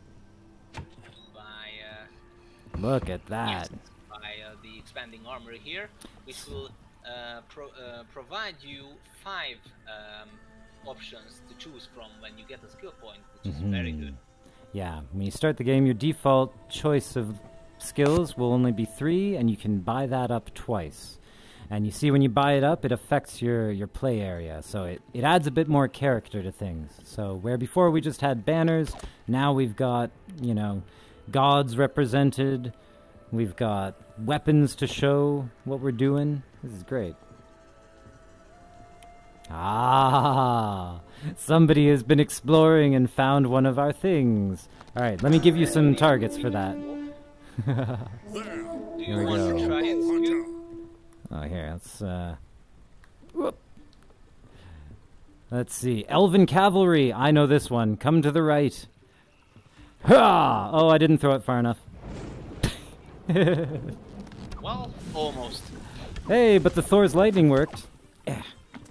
Speaker 1: Look at that.
Speaker 3: the expanding armory here, which will provide you 5 options to choose from when you get a skill point, which is very good.
Speaker 1: Yeah, when you start the game, your default choice of skills will only be 3, and you can buy that up twice. And you see when you buy it up, it affects your play area, so it adds a bit more character to things. So where before we just had banners, now we've got, you know, gods represented, we've got weapons to show what we're doing. This is great. Ah, somebody has been exploring and found one of our things. All right, let me give you some targets for that.
Speaker 3: Do
Speaker 1: Here
Speaker 3: you
Speaker 1: we
Speaker 3: want
Speaker 1: go.
Speaker 3: to try it, Stu?
Speaker 1: Oh, here, let's see. Elven Cavalry. I know this one. Come to the right. Ha! Oh, I didn't throw it far enough.
Speaker 3: Well, almost.
Speaker 1: Hey, but the Thor's Lightning worked. Eh.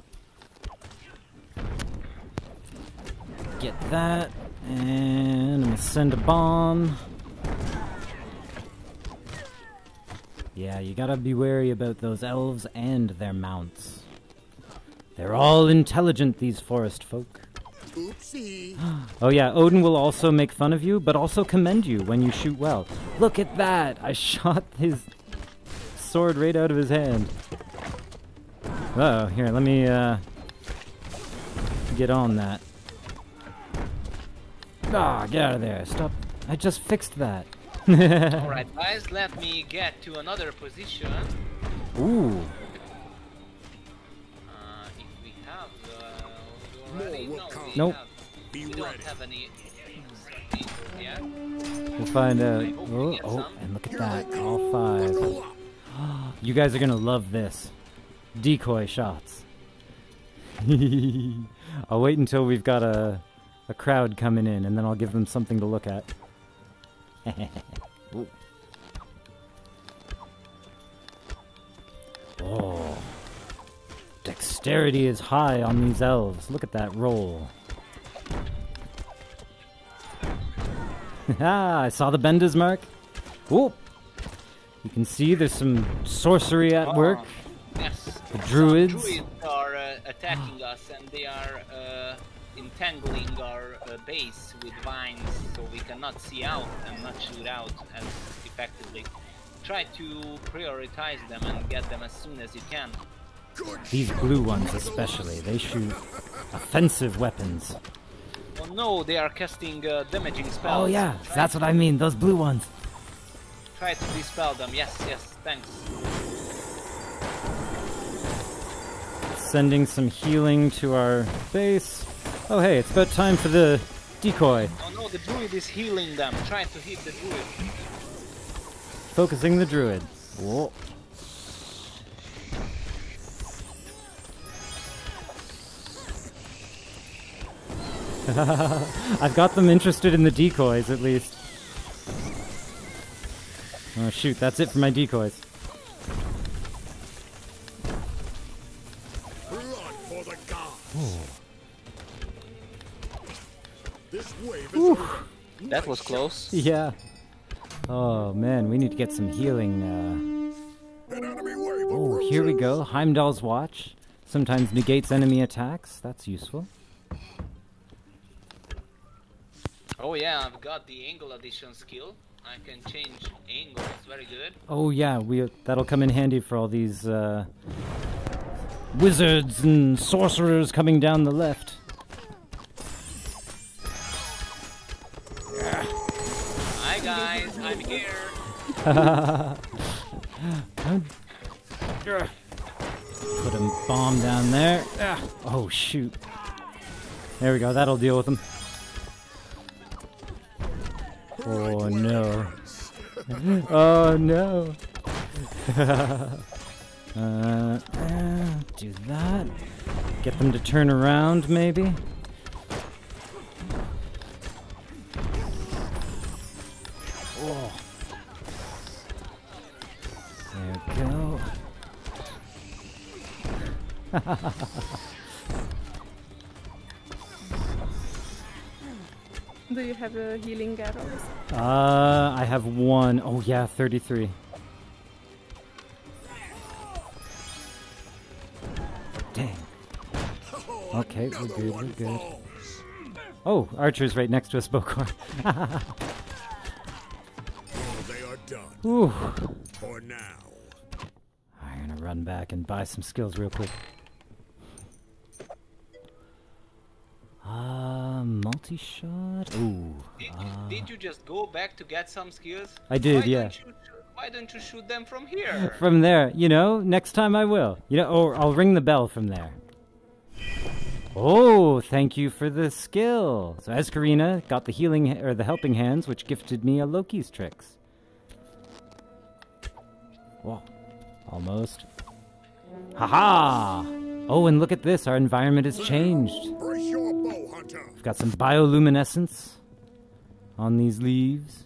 Speaker 1: Get that. And I'm gonna send a bomb. Yeah, you gotta be wary about those elves and their mounts. They're all intelligent, these forest folk.
Speaker 5: Oopsie.
Speaker 1: Oh yeah, Odin will also make fun of you, but also commend you when you shoot well. Look at that! I shot his sword right out of his hand. Uh-oh, here, let me, get on that. Ah, get out of there, stop. I just fixed that.
Speaker 3: Alright, guys, let me get to another position.
Speaker 1: Ooh.
Speaker 3: If we have already,
Speaker 5: More will
Speaker 3: no,
Speaker 5: come.
Speaker 1: Nope.
Speaker 5: Be
Speaker 3: we don't
Speaker 5: ready.
Speaker 3: have any people yet.
Speaker 1: We'll find out.
Speaker 3: I hope we
Speaker 1: Oh,
Speaker 3: get
Speaker 1: oh,
Speaker 3: some.
Speaker 1: and look at
Speaker 5: Here I
Speaker 1: that,
Speaker 5: come.
Speaker 1: all 5.
Speaker 5: Buckle up.
Speaker 1: You guys are gonna love this. Decoy shots. I'll wait until we've got a crowd coming in, and then I'll give them something to look at. Ooh. Oh. Dexterity is high on these elves. Look at that roll. Ah, I saw the Bender's mark. Ooh. You can see there's some sorcery at work.
Speaker 3: Yes.
Speaker 1: The druids.
Speaker 3: Some druids are attacking us, and they are entangling our base with vines, so we cannot see out and not shoot out as effectively. Try to prioritize them and get them as soon as you can.
Speaker 1: These blue ones especially. They shoot offensive weapons.
Speaker 3: Oh no, they are casting damaging spells.
Speaker 1: Oh yeah, that's what I mean. Those blue ones.
Speaker 3: Try to dispel them. Yes, thanks.
Speaker 1: Sending some healing to our base. Oh hey, it's about time for the decoy.
Speaker 3: Oh no, the druid is healing them. Try to hit the druid.
Speaker 1: Focusing the druid. Whoa. I've got them interested in the decoys, at least. Oh shoot, that's it for my decoys.
Speaker 5: Blood for the gods. This wave is over.
Speaker 3: That was close.
Speaker 1: Yeah. Oh man, we need to get some healing.
Speaker 5: An enemy wave
Speaker 1: Oh, here we go. Heimdall's Watch. Sometimes negates enemy attacks. That's useful.
Speaker 3: Oh yeah, I've got the angle addition skill. I can change angles. Very good.
Speaker 1: Oh yeah, that'll come in handy for all these wizards and sorcerers coming down the left.
Speaker 3: Hi guys, I'm here.
Speaker 1: Put a bomb down there. Oh shoot. There we go, that'll deal with them. Oh no. Oh no. Do that. Get them to turn around, maybe. Oh. There we go.
Speaker 2: Do you have healing arrows?
Speaker 1: I have one. Oh yeah, 33. Dang. Okay, we're good, we're good. Oh, Archer's right next to us, Bokor.
Speaker 5: They are done
Speaker 1: Ooh.
Speaker 5: for now.
Speaker 1: I'm gonna run back and buy some skills real quick. Multi-shot? Ooh.
Speaker 3: Did you just go back to get some skills?
Speaker 1: I did, yeah.
Speaker 3: Why don't you shoot them from here?
Speaker 1: From there, you know, next time I will. You know, or I'll ring the bell from there. Oh, thank you for the skill. So Escarina got the healing or the helping hands, which gifted me a Loki's tricks. Whoa, almost. Haha! Oh, and look at this. Our environment has changed.
Speaker 5: Brace your bow, hunter.
Speaker 1: We've got some bioluminescence on these leaves.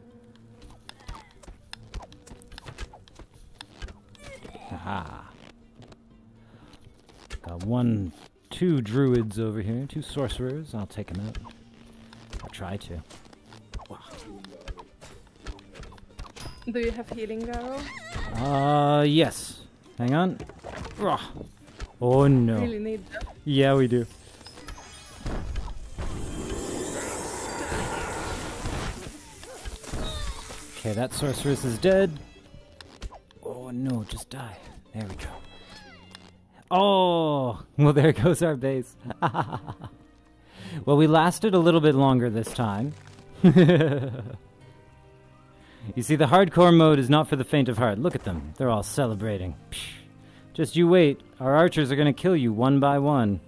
Speaker 1: Haha. Got two druids over here, two sorcerers. I'll take them out. I'll try to. Wow.
Speaker 2: Do you have healing arrow?
Speaker 1: Yes. Hang on. Ugh. Oh no.
Speaker 2: Really need them?
Speaker 1: Yeah, we do. Okay, that sorceress is dead. Oh no, just die. There we go. Oh, well there goes our base. Well, we lasted a little bit longer this time. You see, the hardcore mode is not for the faint of heart. Look at them. They're all celebrating. Psh. Just you wait. Our archers are going to kill you one by one.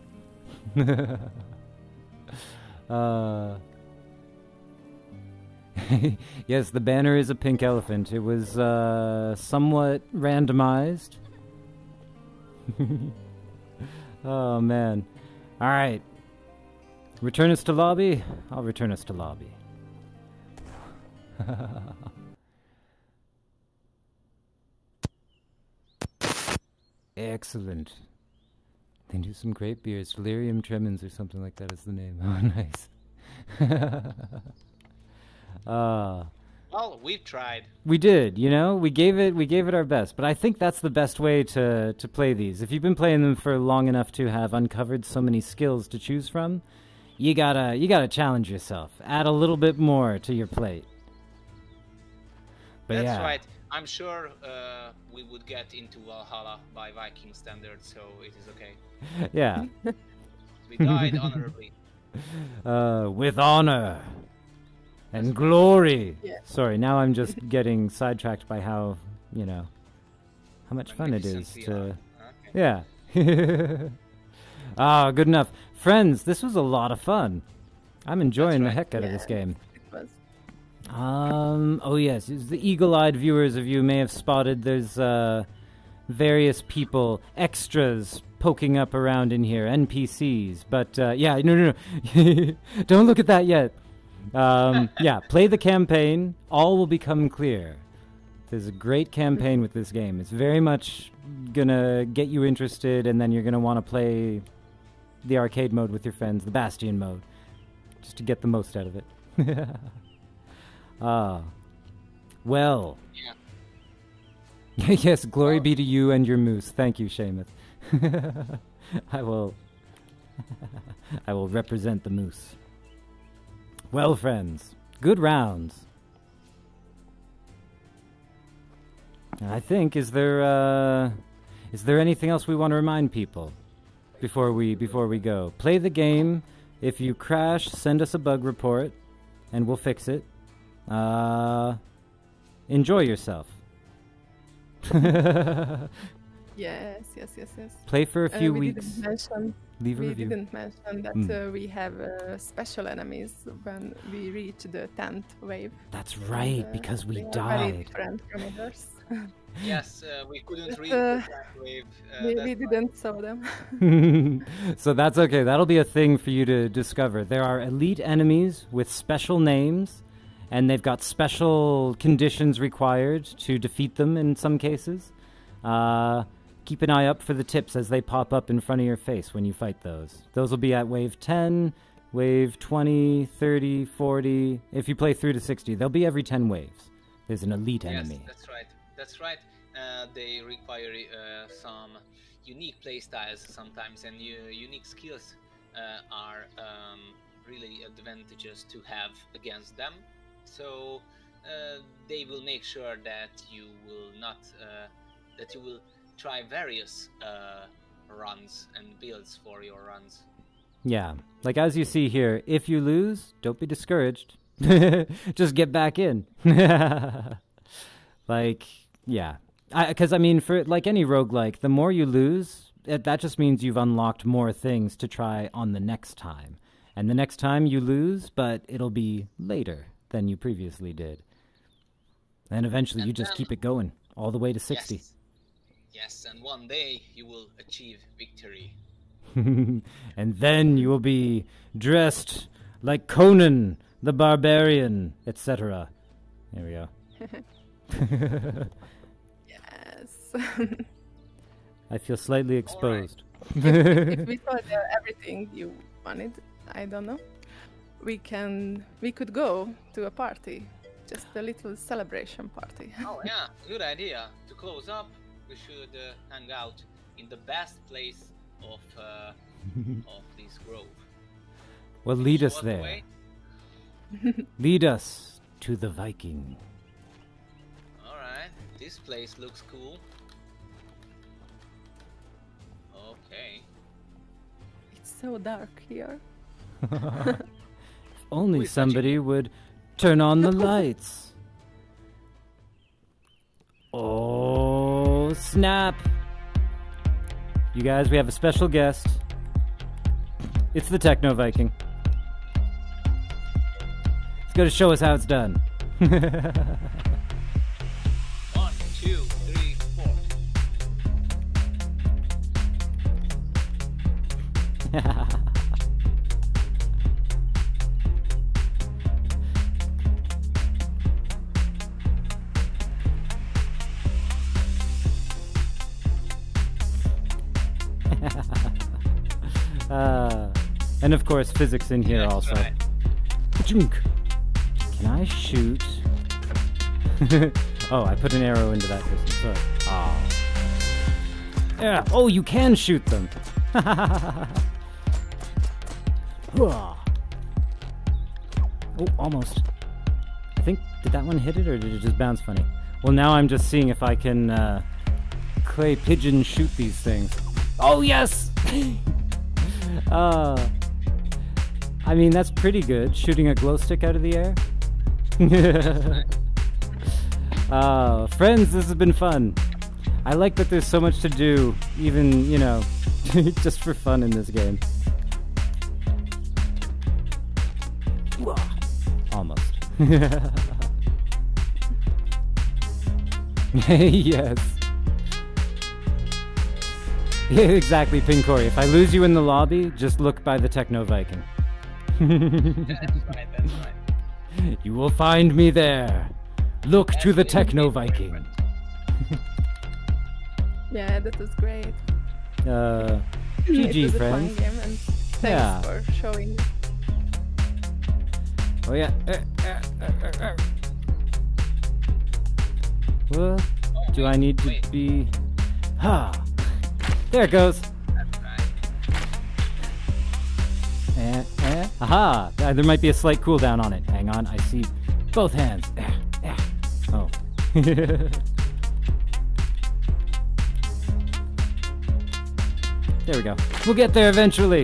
Speaker 1: Yes, the banner is a pink elephant. It was somewhat randomized. Oh, man. All right. Return us to lobby? I'll return us to lobby. Excellent. They do some great beers. Delirium Tremens or something like that is the name. Oh, nice.
Speaker 3: Well, we've tried.
Speaker 1: We did, you know? We gave it our best. But I think that's the best way to play these. If you've been playing them for long enough to have uncovered so many skills to choose from, you gotta challenge yourself. Add a little bit more to your plate. But
Speaker 3: That's
Speaker 1: yeah.
Speaker 3: right. I'm sure we would get into Valhalla by Viking standards, so it is okay.
Speaker 1: Yeah.
Speaker 3: We died honorably.
Speaker 1: With honor and glory.
Speaker 2: Yeah.
Speaker 1: Sorry, now I'm just getting sidetracked by how, you know, how much fun it is
Speaker 3: Magnificent we
Speaker 1: to.
Speaker 3: are. Okay.
Speaker 1: Yeah. Ah, good enough. Friends, this was a lot of fun. I'm enjoying the
Speaker 3: right.
Speaker 1: heck out of this
Speaker 2: Yeah.
Speaker 1: game.
Speaker 2: It was.
Speaker 1: Oh yes, the eagle-eyed viewers of you may have spotted there's various people, extras poking up around in here, NPCs. But yeah, no. Don't look at that yet. Yeah, play the campaign. All will become clear. There's a great campaign with this game. It's very much gonna get you interested, and then you're gonna want to play the arcade mode with your friends, the Bastion mode, just to get the most out of it. Ah. Well.
Speaker 3: Yeah.
Speaker 1: Yes, glory be to you and your moose. Thank you, Seamus. I will represent the moose. Well, friends, good rounds. I think is there anything else we want to remind people before we go? Play the game. If you crash, send us a bug report and we'll fix it. Enjoy yourself.
Speaker 2: Yes.
Speaker 1: Play for a few
Speaker 2: we
Speaker 1: weeks.
Speaker 2: Didn't mention,
Speaker 1: Leave a
Speaker 2: we
Speaker 1: review.
Speaker 2: didn't mention that we have special enemies when we reach the 10th wave.
Speaker 1: That's right,
Speaker 2: And,
Speaker 1: because we
Speaker 2: they are very
Speaker 1: died.
Speaker 2: different from others.
Speaker 3: Yes, we couldn't
Speaker 2: But,
Speaker 3: read the wave.
Speaker 2: we
Speaker 3: that's why.
Speaker 2: didn't saw them.
Speaker 1: So that's okay. That'll be a thing for you to discover. There are elite enemies with special names, and they've got special conditions required to defeat them in some cases. Keep an eye up for the tips as they pop up in front of your face when you fight those. Those will be at wave 10, wave 20, 30, 40. If you play through to 60, they'll be every 10 waves. There's an elite enemy.
Speaker 3: Yes, that's right. They require some unique playstyles sometimes, and unique skills are really advantageous to have against them. So they will make sure that you will not that you will try various runs and builds for your runs.
Speaker 1: Yeah, like as you see here, if you lose, don't be discouraged. Just get back in. Like, yeah. Because, I mean, for like any roguelike, the more you lose, that just means you've unlocked more things to try on the next time. And the next time you lose, but it'll be later than you previously did. And eventually you just keep it going all the way to 60.
Speaker 3: Yes, and one day you will achieve victory.
Speaker 1: And then you will be dressed like Conan the Barbarian, etc. There we go.
Speaker 2: Yes.
Speaker 1: I feel slightly exposed.
Speaker 2: If we saw everything you wanted, I don't know. We could go to a party, just a little celebration party.
Speaker 3: Oh yeah, good idea. To close up, we should hang out in the best place of this grove.
Speaker 1: Well, lead us
Speaker 3: Show the
Speaker 1: there.
Speaker 3: way?
Speaker 1: Lead us to the Viking.
Speaker 3: All right, this place looks cool. Okay.
Speaker 2: It's so dark here.
Speaker 1: Only
Speaker 3: Who is
Speaker 1: somebody would turn on the lights. Oh, snap. You guys, we have a special guest. It's the Techno Viking. He's going to show us how it's done.
Speaker 3: 1, 2, 3, 4.
Speaker 1: And of course, physics in here
Speaker 3: That's
Speaker 1: also.
Speaker 3: right.
Speaker 1: Junk. Can I shoot? Oh, I put an arrow into that person. Sorry. Oh. Yeah. Oh, you can shoot them. Oh, almost. I think Did that one hit it, or did it just bounce funny? Well, now I'm just seeing if I can clay pigeon shoot these things. Oh, yes! I mean, that's pretty good, shooting a glow stick out of the air. Friends, this has been fun. I like that there's so much to do, even, you know, just for fun in this game. Almost. Yes. Yeah, exactly, Pinkori. If I lose you in the lobby, just look by the Techno Viking.
Speaker 3: That's right, that's right.
Speaker 1: You will find me there. Look to the Techno Viking.
Speaker 2: Yeah, that was great. It
Speaker 1: GG,
Speaker 2: was a
Speaker 1: friends.
Speaker 2: fun game, and thanks
Speaker 1: Yeah.
Speaker 2: for showing.
Speaker 1: Oh, yeah. Well, do I need to be... Ha! There it goes.
Speaker 3: That's right.
Speaker 1: Aha! There might be a slight cooldown on it. Hang on, I see both hands. Oh. There we go. We'll get there eventually.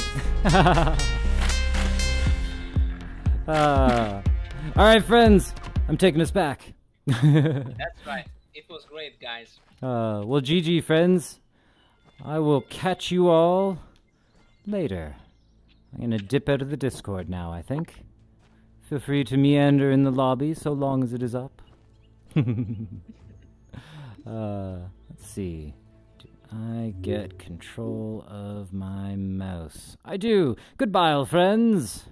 Speaker 1: Alright, friends. I'm taking us back.
Speaker 3: That's right. It was great, guys.
Speaker 1: Well, GG, friends. I will catch you all later. I'm gonna dip out of the Discord now, I think. Feel free to meander in the lobby so long as it is up. Let's see. Do I get control of my mouse? I do! Goodbye, old friends!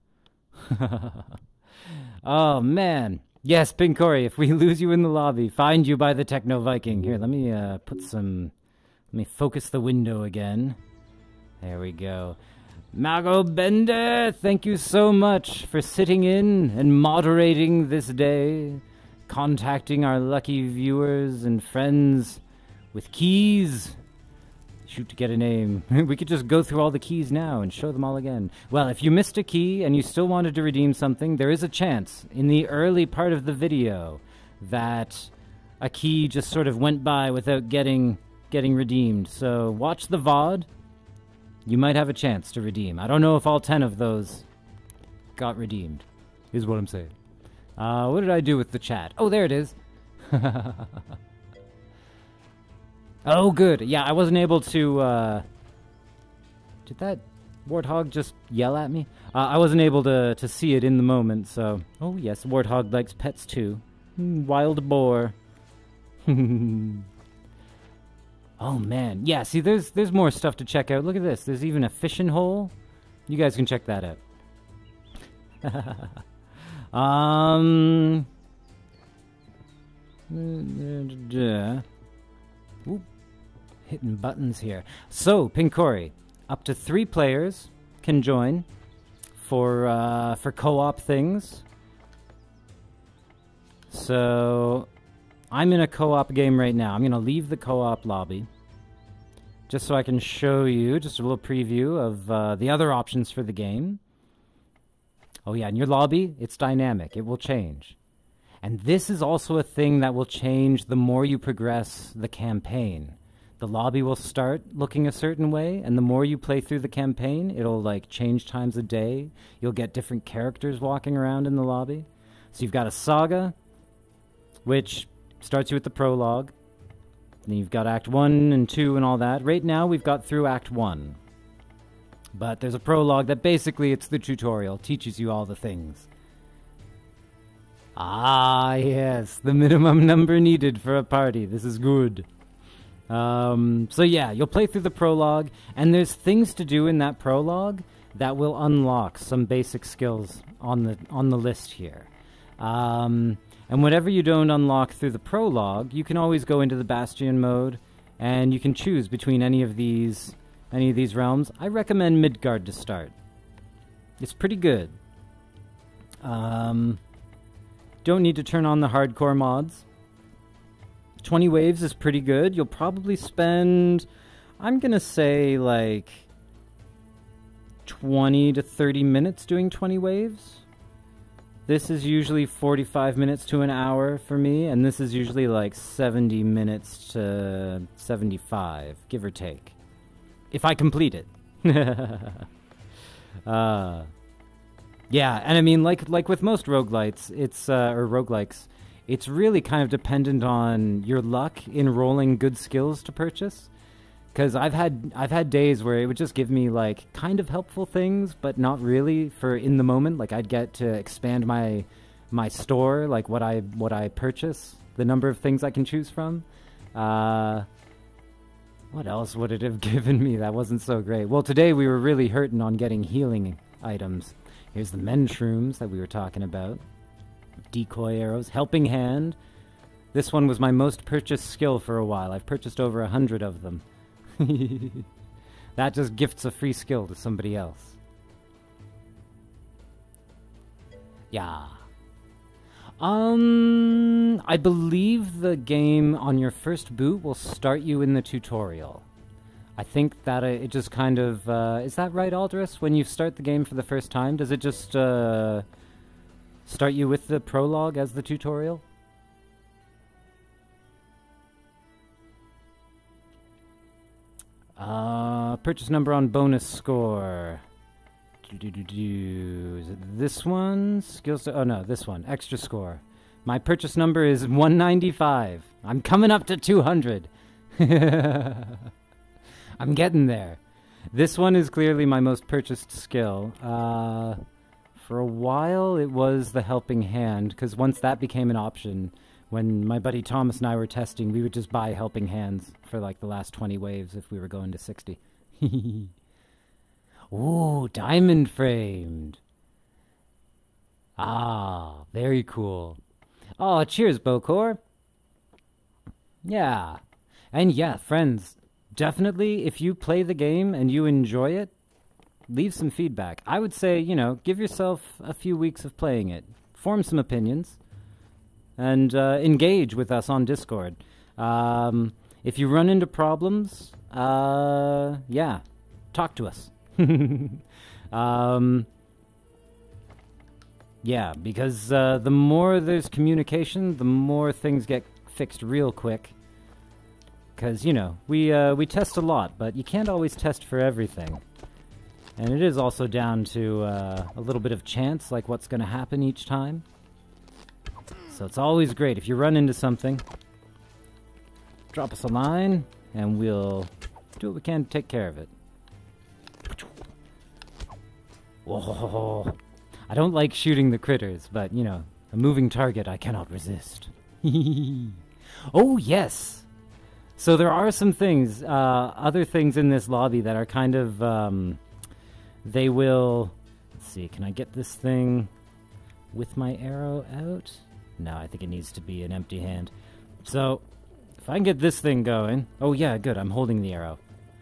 Speaker 1: Oh, man. Yes, Pinkori, if we lose you in the lobby, find you by the Techno Viking. Here, let me let me focus the window again. There we go. Mago Bender, thank you so much for sitting in and moderating this day, contacting our lucky viewers and friends with keys. Shoot to get a name. We could just go through all the keys now and show them all again. Well, if you missed a key and you still wanted to redeem something, there is a chance in the early part of the video that a key just sort of went by without getting redeemed. So watch the VOD. You might have a chance to redeem. I don't know if all 10 of those got redeemed, is what I'm saying. What did I do with the chat? Oh, there it is. Oh, good. Yeah, I wasn't able to, Did that warthog just yell at me? I wasn't able to see it in the moment, so... Oh, yes, warthog likes pets, too. Wild boar. Oh, man. Yeah, see, there's more stuff to check out. Look at this. There's even a fishing hole. You guys can check that out. Oop. Hitting buttons here. So, Pinkori, up to 3 players can join for co-op things. So, I'm in a co-op game right now. I'm going to leave the co-op lobby just so I can show you just a little preview of the other options for the game. Oh yeah, in your lobby, it's dynamic. It will change. And this is also a thing that will change the more you progress the campaign. The lobby will start looking a certain way, and the more you play through the campaign, it'll like change times of day. You'll get different characters walking around in the lobby. So you've got a saga, which starts you with the prologue. Then you've got Act 1 and 2 and all that. Right now, we've got through Act 1. But there's a prologue that basically it's the tutorial, teaches you all the things. Ah, yes, the minimum number needed for a party. This is good. So yeah, you'll play through the prologue, and there's things to do in that prologue that will unlock some basic skills on the list here. And whatever you don't unlock through the prologue, you can always go into the Bastion mode, and you can choose between any of these realms. I recommend Midgard to start. It's pretty good. Don't need to turn on the hardcore mods. 20 waves is pretty good. You'll probably spend, I'm gonna say, like 20 to 30 minutes doing 20 waves. This is usually 45 minutes to an hour for me, and this is usually like 70 minutes to 75, give or take. If I complete it. Yeah, and I mean, like with most roguelites, it's or roguelikes, it's really kind of dependent on your luck in rolling good skills to purchase. Because I've had days where it would just give me like kind of helpful things, but not really for in the moment. Like I'd get to expand my store, like what I purchase, the number of things I can choose from. What else would it have given me that wasn't so great? Well, today we were really hurting on getting healing items. Here's the men shrooms that we were talking about. Decoy arrows, helping hand. This one was my most purchased skill for a while. I've purchased over 100 of them. That just gifts a free skill to somebody else. Yeah. I believe the game on your first boot will start you in the tutorial. I think that it just kind of... is that right, Aldris? When you start the game for the first time, does it just start you with the prologue as the tutorial? Purchase number on bonus score. Is it this one? Skills... Oh, no, this one. Extra score. My purchase number is 195. I'm coming up to 200. I'm getting there. This one is clearly my most purchased skill. For a while, it was the helping hand, because once that became an option, when my buddy Thomas and I were testing, we would just buy helping hands for like the last 20 waves if we were going to 60. Ooh, diamond framed. Ah, very cool. Oh, cheers, Bokor. Yeah. And yeah, friends, definitely, if you play the game and you enjoy it, leave some feedback. I would say, you know, give yourself a few weeks of playing it. Form some opinions. And engage with us on Discord. If you run into problems, yeah, talk to us. Yeah, because the more there's communication, the more things get fixed real quick. Because, you know, we test a lot, but you can't always test for everything. And it is also down to a little bit of chance, like what's going to happen each time. So it's always great if you run into something, drop us a line, and we'll do what we can to take care of it. Whoa. I don't like shooting the critters, but, you know, a moving target I cannot resist. Oh, yes! So there are some things, other things in this lobby that are kind of, they will... Let's see, can I get this thing with my arrow out? No, I think it needs to be an empty hand. So, if I can get this thing going... Oh, yeah, good, I'm holding the arrow.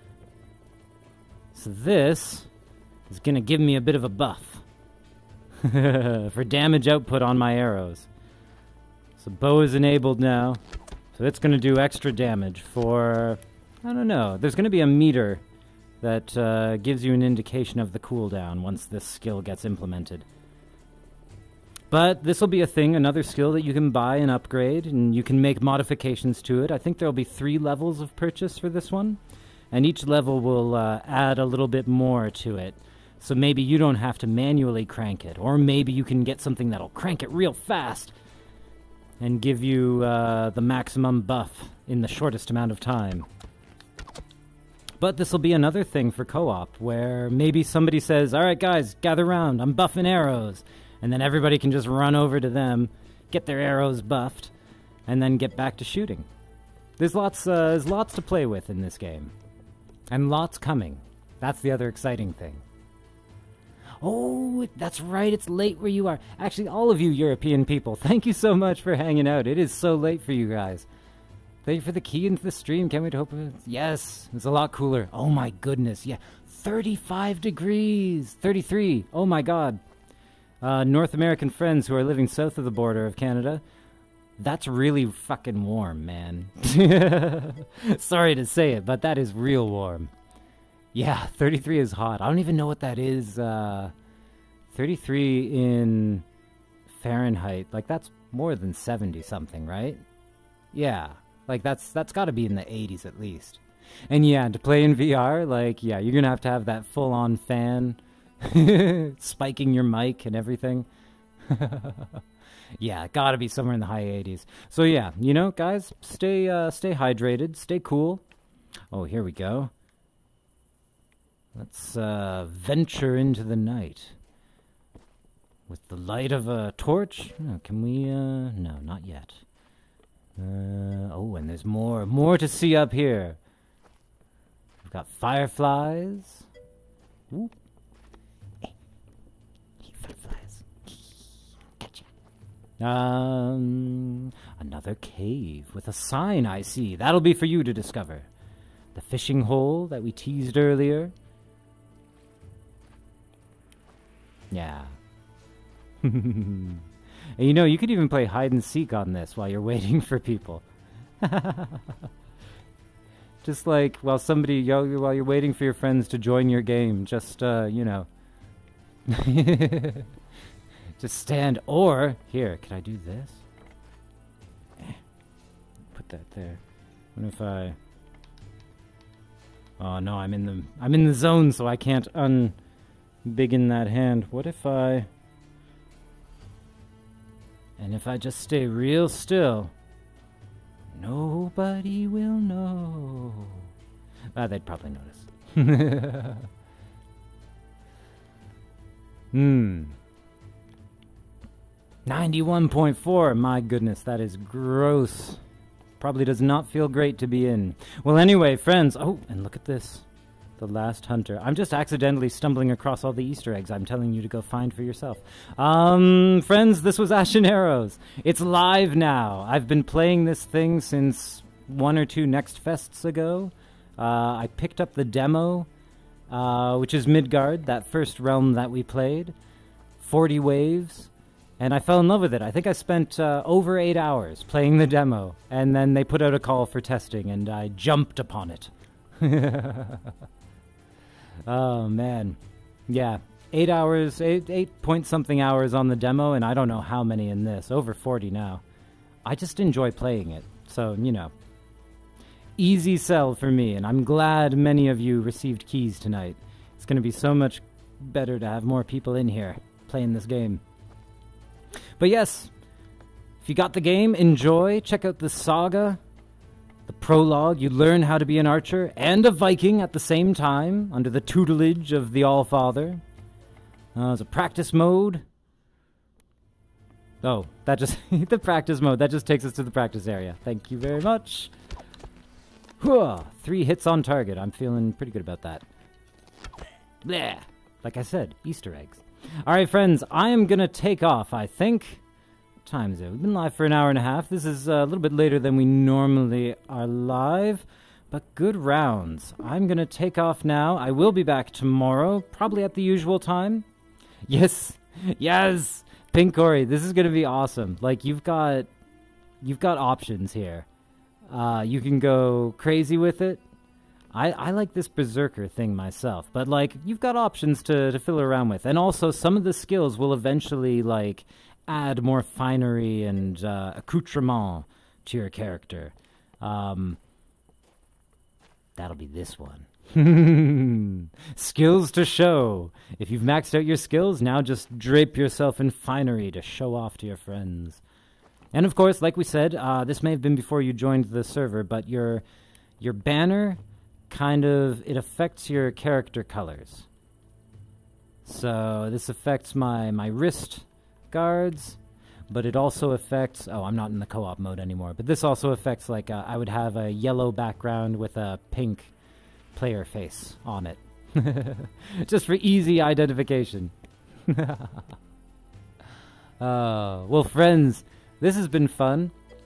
Speaker 1: So this is going to give me a bit of a buff. For damage output on my arrows. So bow is enabled now. So it's going to do extra damage for... I don't know. There's going to be a meter that gives you an indication of the cooldown once this skill gets implemented. But this will be a thing, another skill that you can buy and upgrade, and you can make modifications to it. I think there will be 3 levels of purchase for this one, and each level will add a little bit more to it. So maybe you don't have to manually crank it, or maybe you can get something that'll crank it real fast and give you the maximum buff in the shortest amount of time. But this will be another thing for co-op, where maybe somebody says, all right, guys, gather round, I'm buffing arrows. And then everybody can just run over to them, get their arrows buffed, and then get back to shooting. There's lots to play with in this game. And lots coming. That's the other exciting thing. Oh, that's right, it's late where you are. Actually, all of you European people, thank you so much for hanging out. It is so late for you guys. Thank you for the key into the stream. Can't wait to open it. Yes, it's a lot cooler. Oh my goodness, yeah. 35 degrees. 33. Oh my god. North American friends who are living south of the border of Canada, that's really fucking warm, man. Sorry to say it, but that is real warm. Yeah, 33 is hot. I don't even know what that is. 33 in Fahrenheit. Like, that's more than 70 something, right? Yeah. Like, that's got to be in the 80s at least. And yeah, to play in VR, like, yeah, you're going to have that full-on fan spiking your mic and everything. Yeah, gotta be somewhere in the high 80s. So yeah, you know, guys, stay hydrated, stay cool. Oh, here we go. Let's venture into the night with the light of a torch. Oh, can we? No, not yet. Oh, and there's more to see up here. We've got fireflies. Ooh. Hey, fireflies. Gotcha. Another cave with a sign, I see. That'll be for you to discover. The fishing hole that we teased earlier. Yeah. And you know, you could even play hide and seek on this while you're waiting for people. Just like while you're waiting for your friends to join your game, just you know. Just stand, or here, can I do this? Put that there. What if I? Oh no, I'm in the zone, so I can't unbiggen that hand. What if I? And if I just stay real still, nobody will know. They'd probably notice. 91.4, my goodness, that is gross. Probably does not feel great to be in. Well, anyway, friends. Oh, and look at this. The Last Hunter. I'm just accidentally stumbling across all the Easter eggs I'm telling you to go find for yourself. Friends, this was Ashen Arrows. It's live now. I've been playing this thing since 1 or 2 Next Fests ago. I picked up the demo, which is Midgard, that first realm that we played. 40 waves. And I fell in love with it. I think I spent over 8 hours playing the demo. And then they put out a call for testing, and I jumped upon it. Oh, man. Yeah. 8 hours, 8-point-something hours on the demo, and I don't know how many in this. Over 40 now. I just enjoy playing it. So, you know. Easy sell for me, and I'm glad many of you received keys tonight. It's going to be so much better to have more people in here playing this game. But yes, if you got the game, enjoy. Check out the saga, the prologue. You learn how to be an archer and a Viking at the same time under the tutelage of the All-Father. There's a practice mode. Oh, that just... the practice mode. That just takes us to the practice area. Thank you very much. 3 hits on target. I'm feeling pretty good about that. Bleh. Like I said, Easter eggs. Alright, friends, I am going to take off, I think. What time is it? We've been live for an hour and a half. This is a little bit later than we normally are live, but good rounds. I'm going to take off now. I will be back tomorrow, probably at the usual time. Yes, yes, Pink Ori, this is going to be awesome. Like, you've got options here. You can go crazy with it. I like this Berserker thing myself, but, like, you've got options to fill around with. And also, some of the skills will eventually, like, add more finery and accoutrement to your character. That'll be this one. Skills to show. If you've maxed out your skills, now just drape yourself in finery to show off to your friends. And, of course, like we said, this may have been before you joined the server, but your banner... kind of, it affects your character colors. So this affects my wrist guards, but it also affects, oh, I'm not in the co-op mode anymore, but this also affects, like, I would have a yellow background with a pink player face on it. Just for easy identification. Well, friends, this has been fun.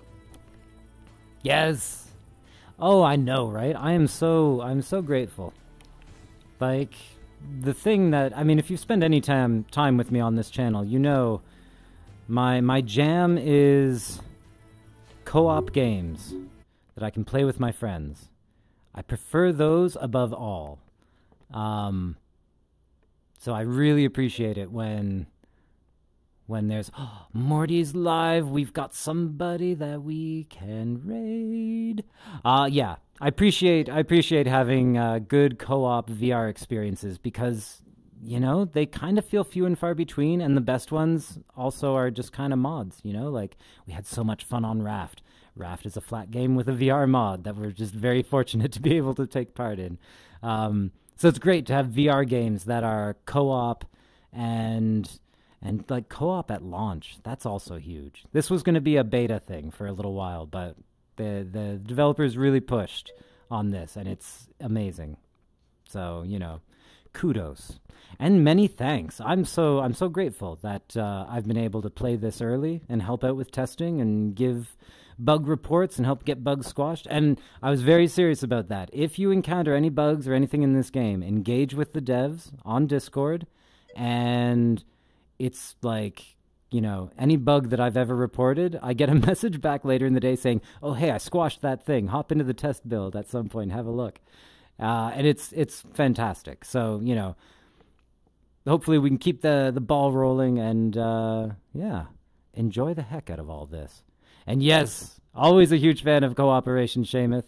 Speaker 1: Yes! Oh, I know, right? I'm so grateful. Like, the thing that, I mean, if you spend any time with me on this channel, you know my jam is co-op games that I can play with my friends. I prefer those above all. So I really appreciate it when when there's Morty's live, we've got somebody that we can raid. Yeah, I appreciate having good co-op VR experiences because, you know, they kind of feel few and far between, and the best ones also are just kind of mods, you know? Like, we had so much fun on Raft. Raft is a flat game with a VR mod that we're just very fortunate to be able to take part in. So it's great to have VR games that are co-op and like co-op at launch. That's also huge. This was going to be a beta thing for a little while, but the developers really pushed on this, and it's amazing. So, you know, kudos and many thanks. I'm so grateful that I've been able to play this early and help out with testing and give bug reports and help get bugs squashed. And I was very serious about that. If you encounter any bugs or anything in this game, engage with the devs on Discord, and it's like, you know, any bug that I've ever reported, I get a message back later in the day saying, oh, hey, I squashed that thing. Hop into the test build at some point. Have a look. And it's fantastic. So, you know, hopefully we can keep the ball rolling and, yeah, enjoy the heck out of all this. And yes, always a huge fan of cooperation, Seamus.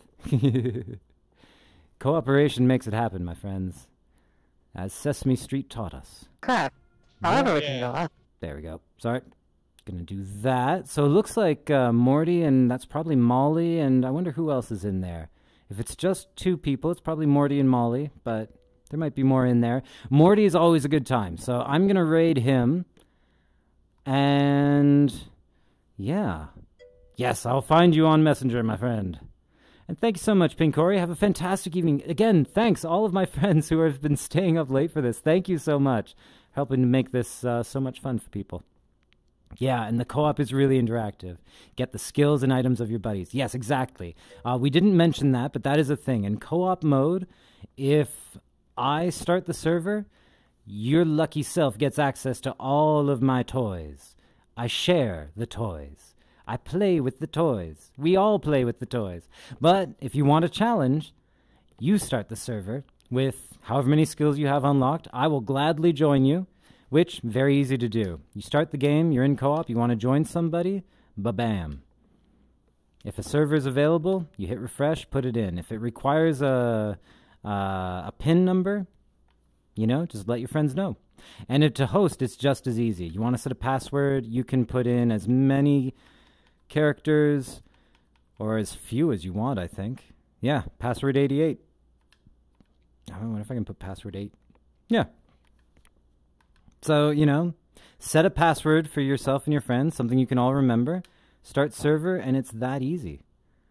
Speaker 1: Cooperation makes it happen, my friends. As Sesame Street taught us.
Speaker 6: Crap. However, we can go up.
Speaker 1: There we go. Sorry. Gonna do that. So it looks like Morty, and that's probably Molly, and I wonder who else is in there. If it's just two people, it's probably Morty and Molly, but there might be more in there. Morty is always a good time, so I'm gonna raid him. And yeah. Yes, I'll find you on Messenger, my friend. And thank you so much, Pinkori. Have a fantastic evening. Again, thanks all of my friends who have been staying up late for this. Thank you so much. Helping to make this so much fun for people. Yeah, and the co-op is really interactive. Get the skills and items of your buddies. Yes, exactly. We didn't mention that, but that is a thing. In co-op mode, if I start the server, your lucky self gets access to all of my toys. I share the toys. I play with the toys. We all play with the toys. But if you want a challenge, you start the server with however many skills you have unlocked. I will gladly join you, which, very easy to do. You start the game, you're in co-op, you want to join somebody, ba-bam. If a server is available, you hit refresh, put it in. If it requires a PIN number, you know, just let your friends know. And to host, it's just as easy. You want to set a password, you can put in as many characters or as few as you want, I think. Yeah, password 88. I wonder if I can put password 8. Yeah. So, you know, set a password for yourself and your friends, something you can all remember. Start server, and it's that easy.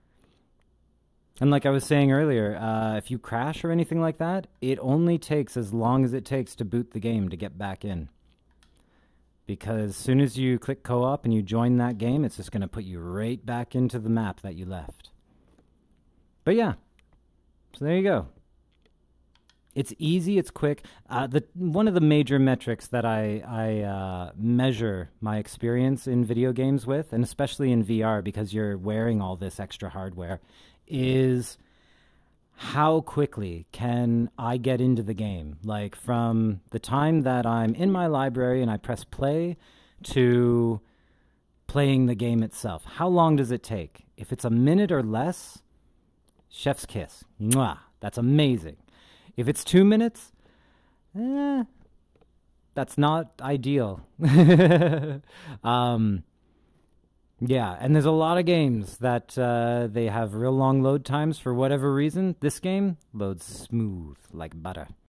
Speaker 1: And like I was saying earlier, if you crash or anything like that, it only takes as long as it takes to boot the game to get back in. Because as soon as you click co-op and you join that game, it's just going to put you right back into the map that you left. But yeah, so there you go. It's easy, it's quick. One of the major metrics that I measure my experience in video games with, and especially in VR because you're wearing all this extra hardware, is how quickly can I get into the game? Like from the time that I'm in my library and I press play to playing the game itself. How long does it take? If it's a minute or less, chef's kiss. Mwah, that's amazing. If it's 2 minutes, that's not ideal. Yeah, and there's a lot of games that they have real long load times for whatever reason. This game loads smooth like butter.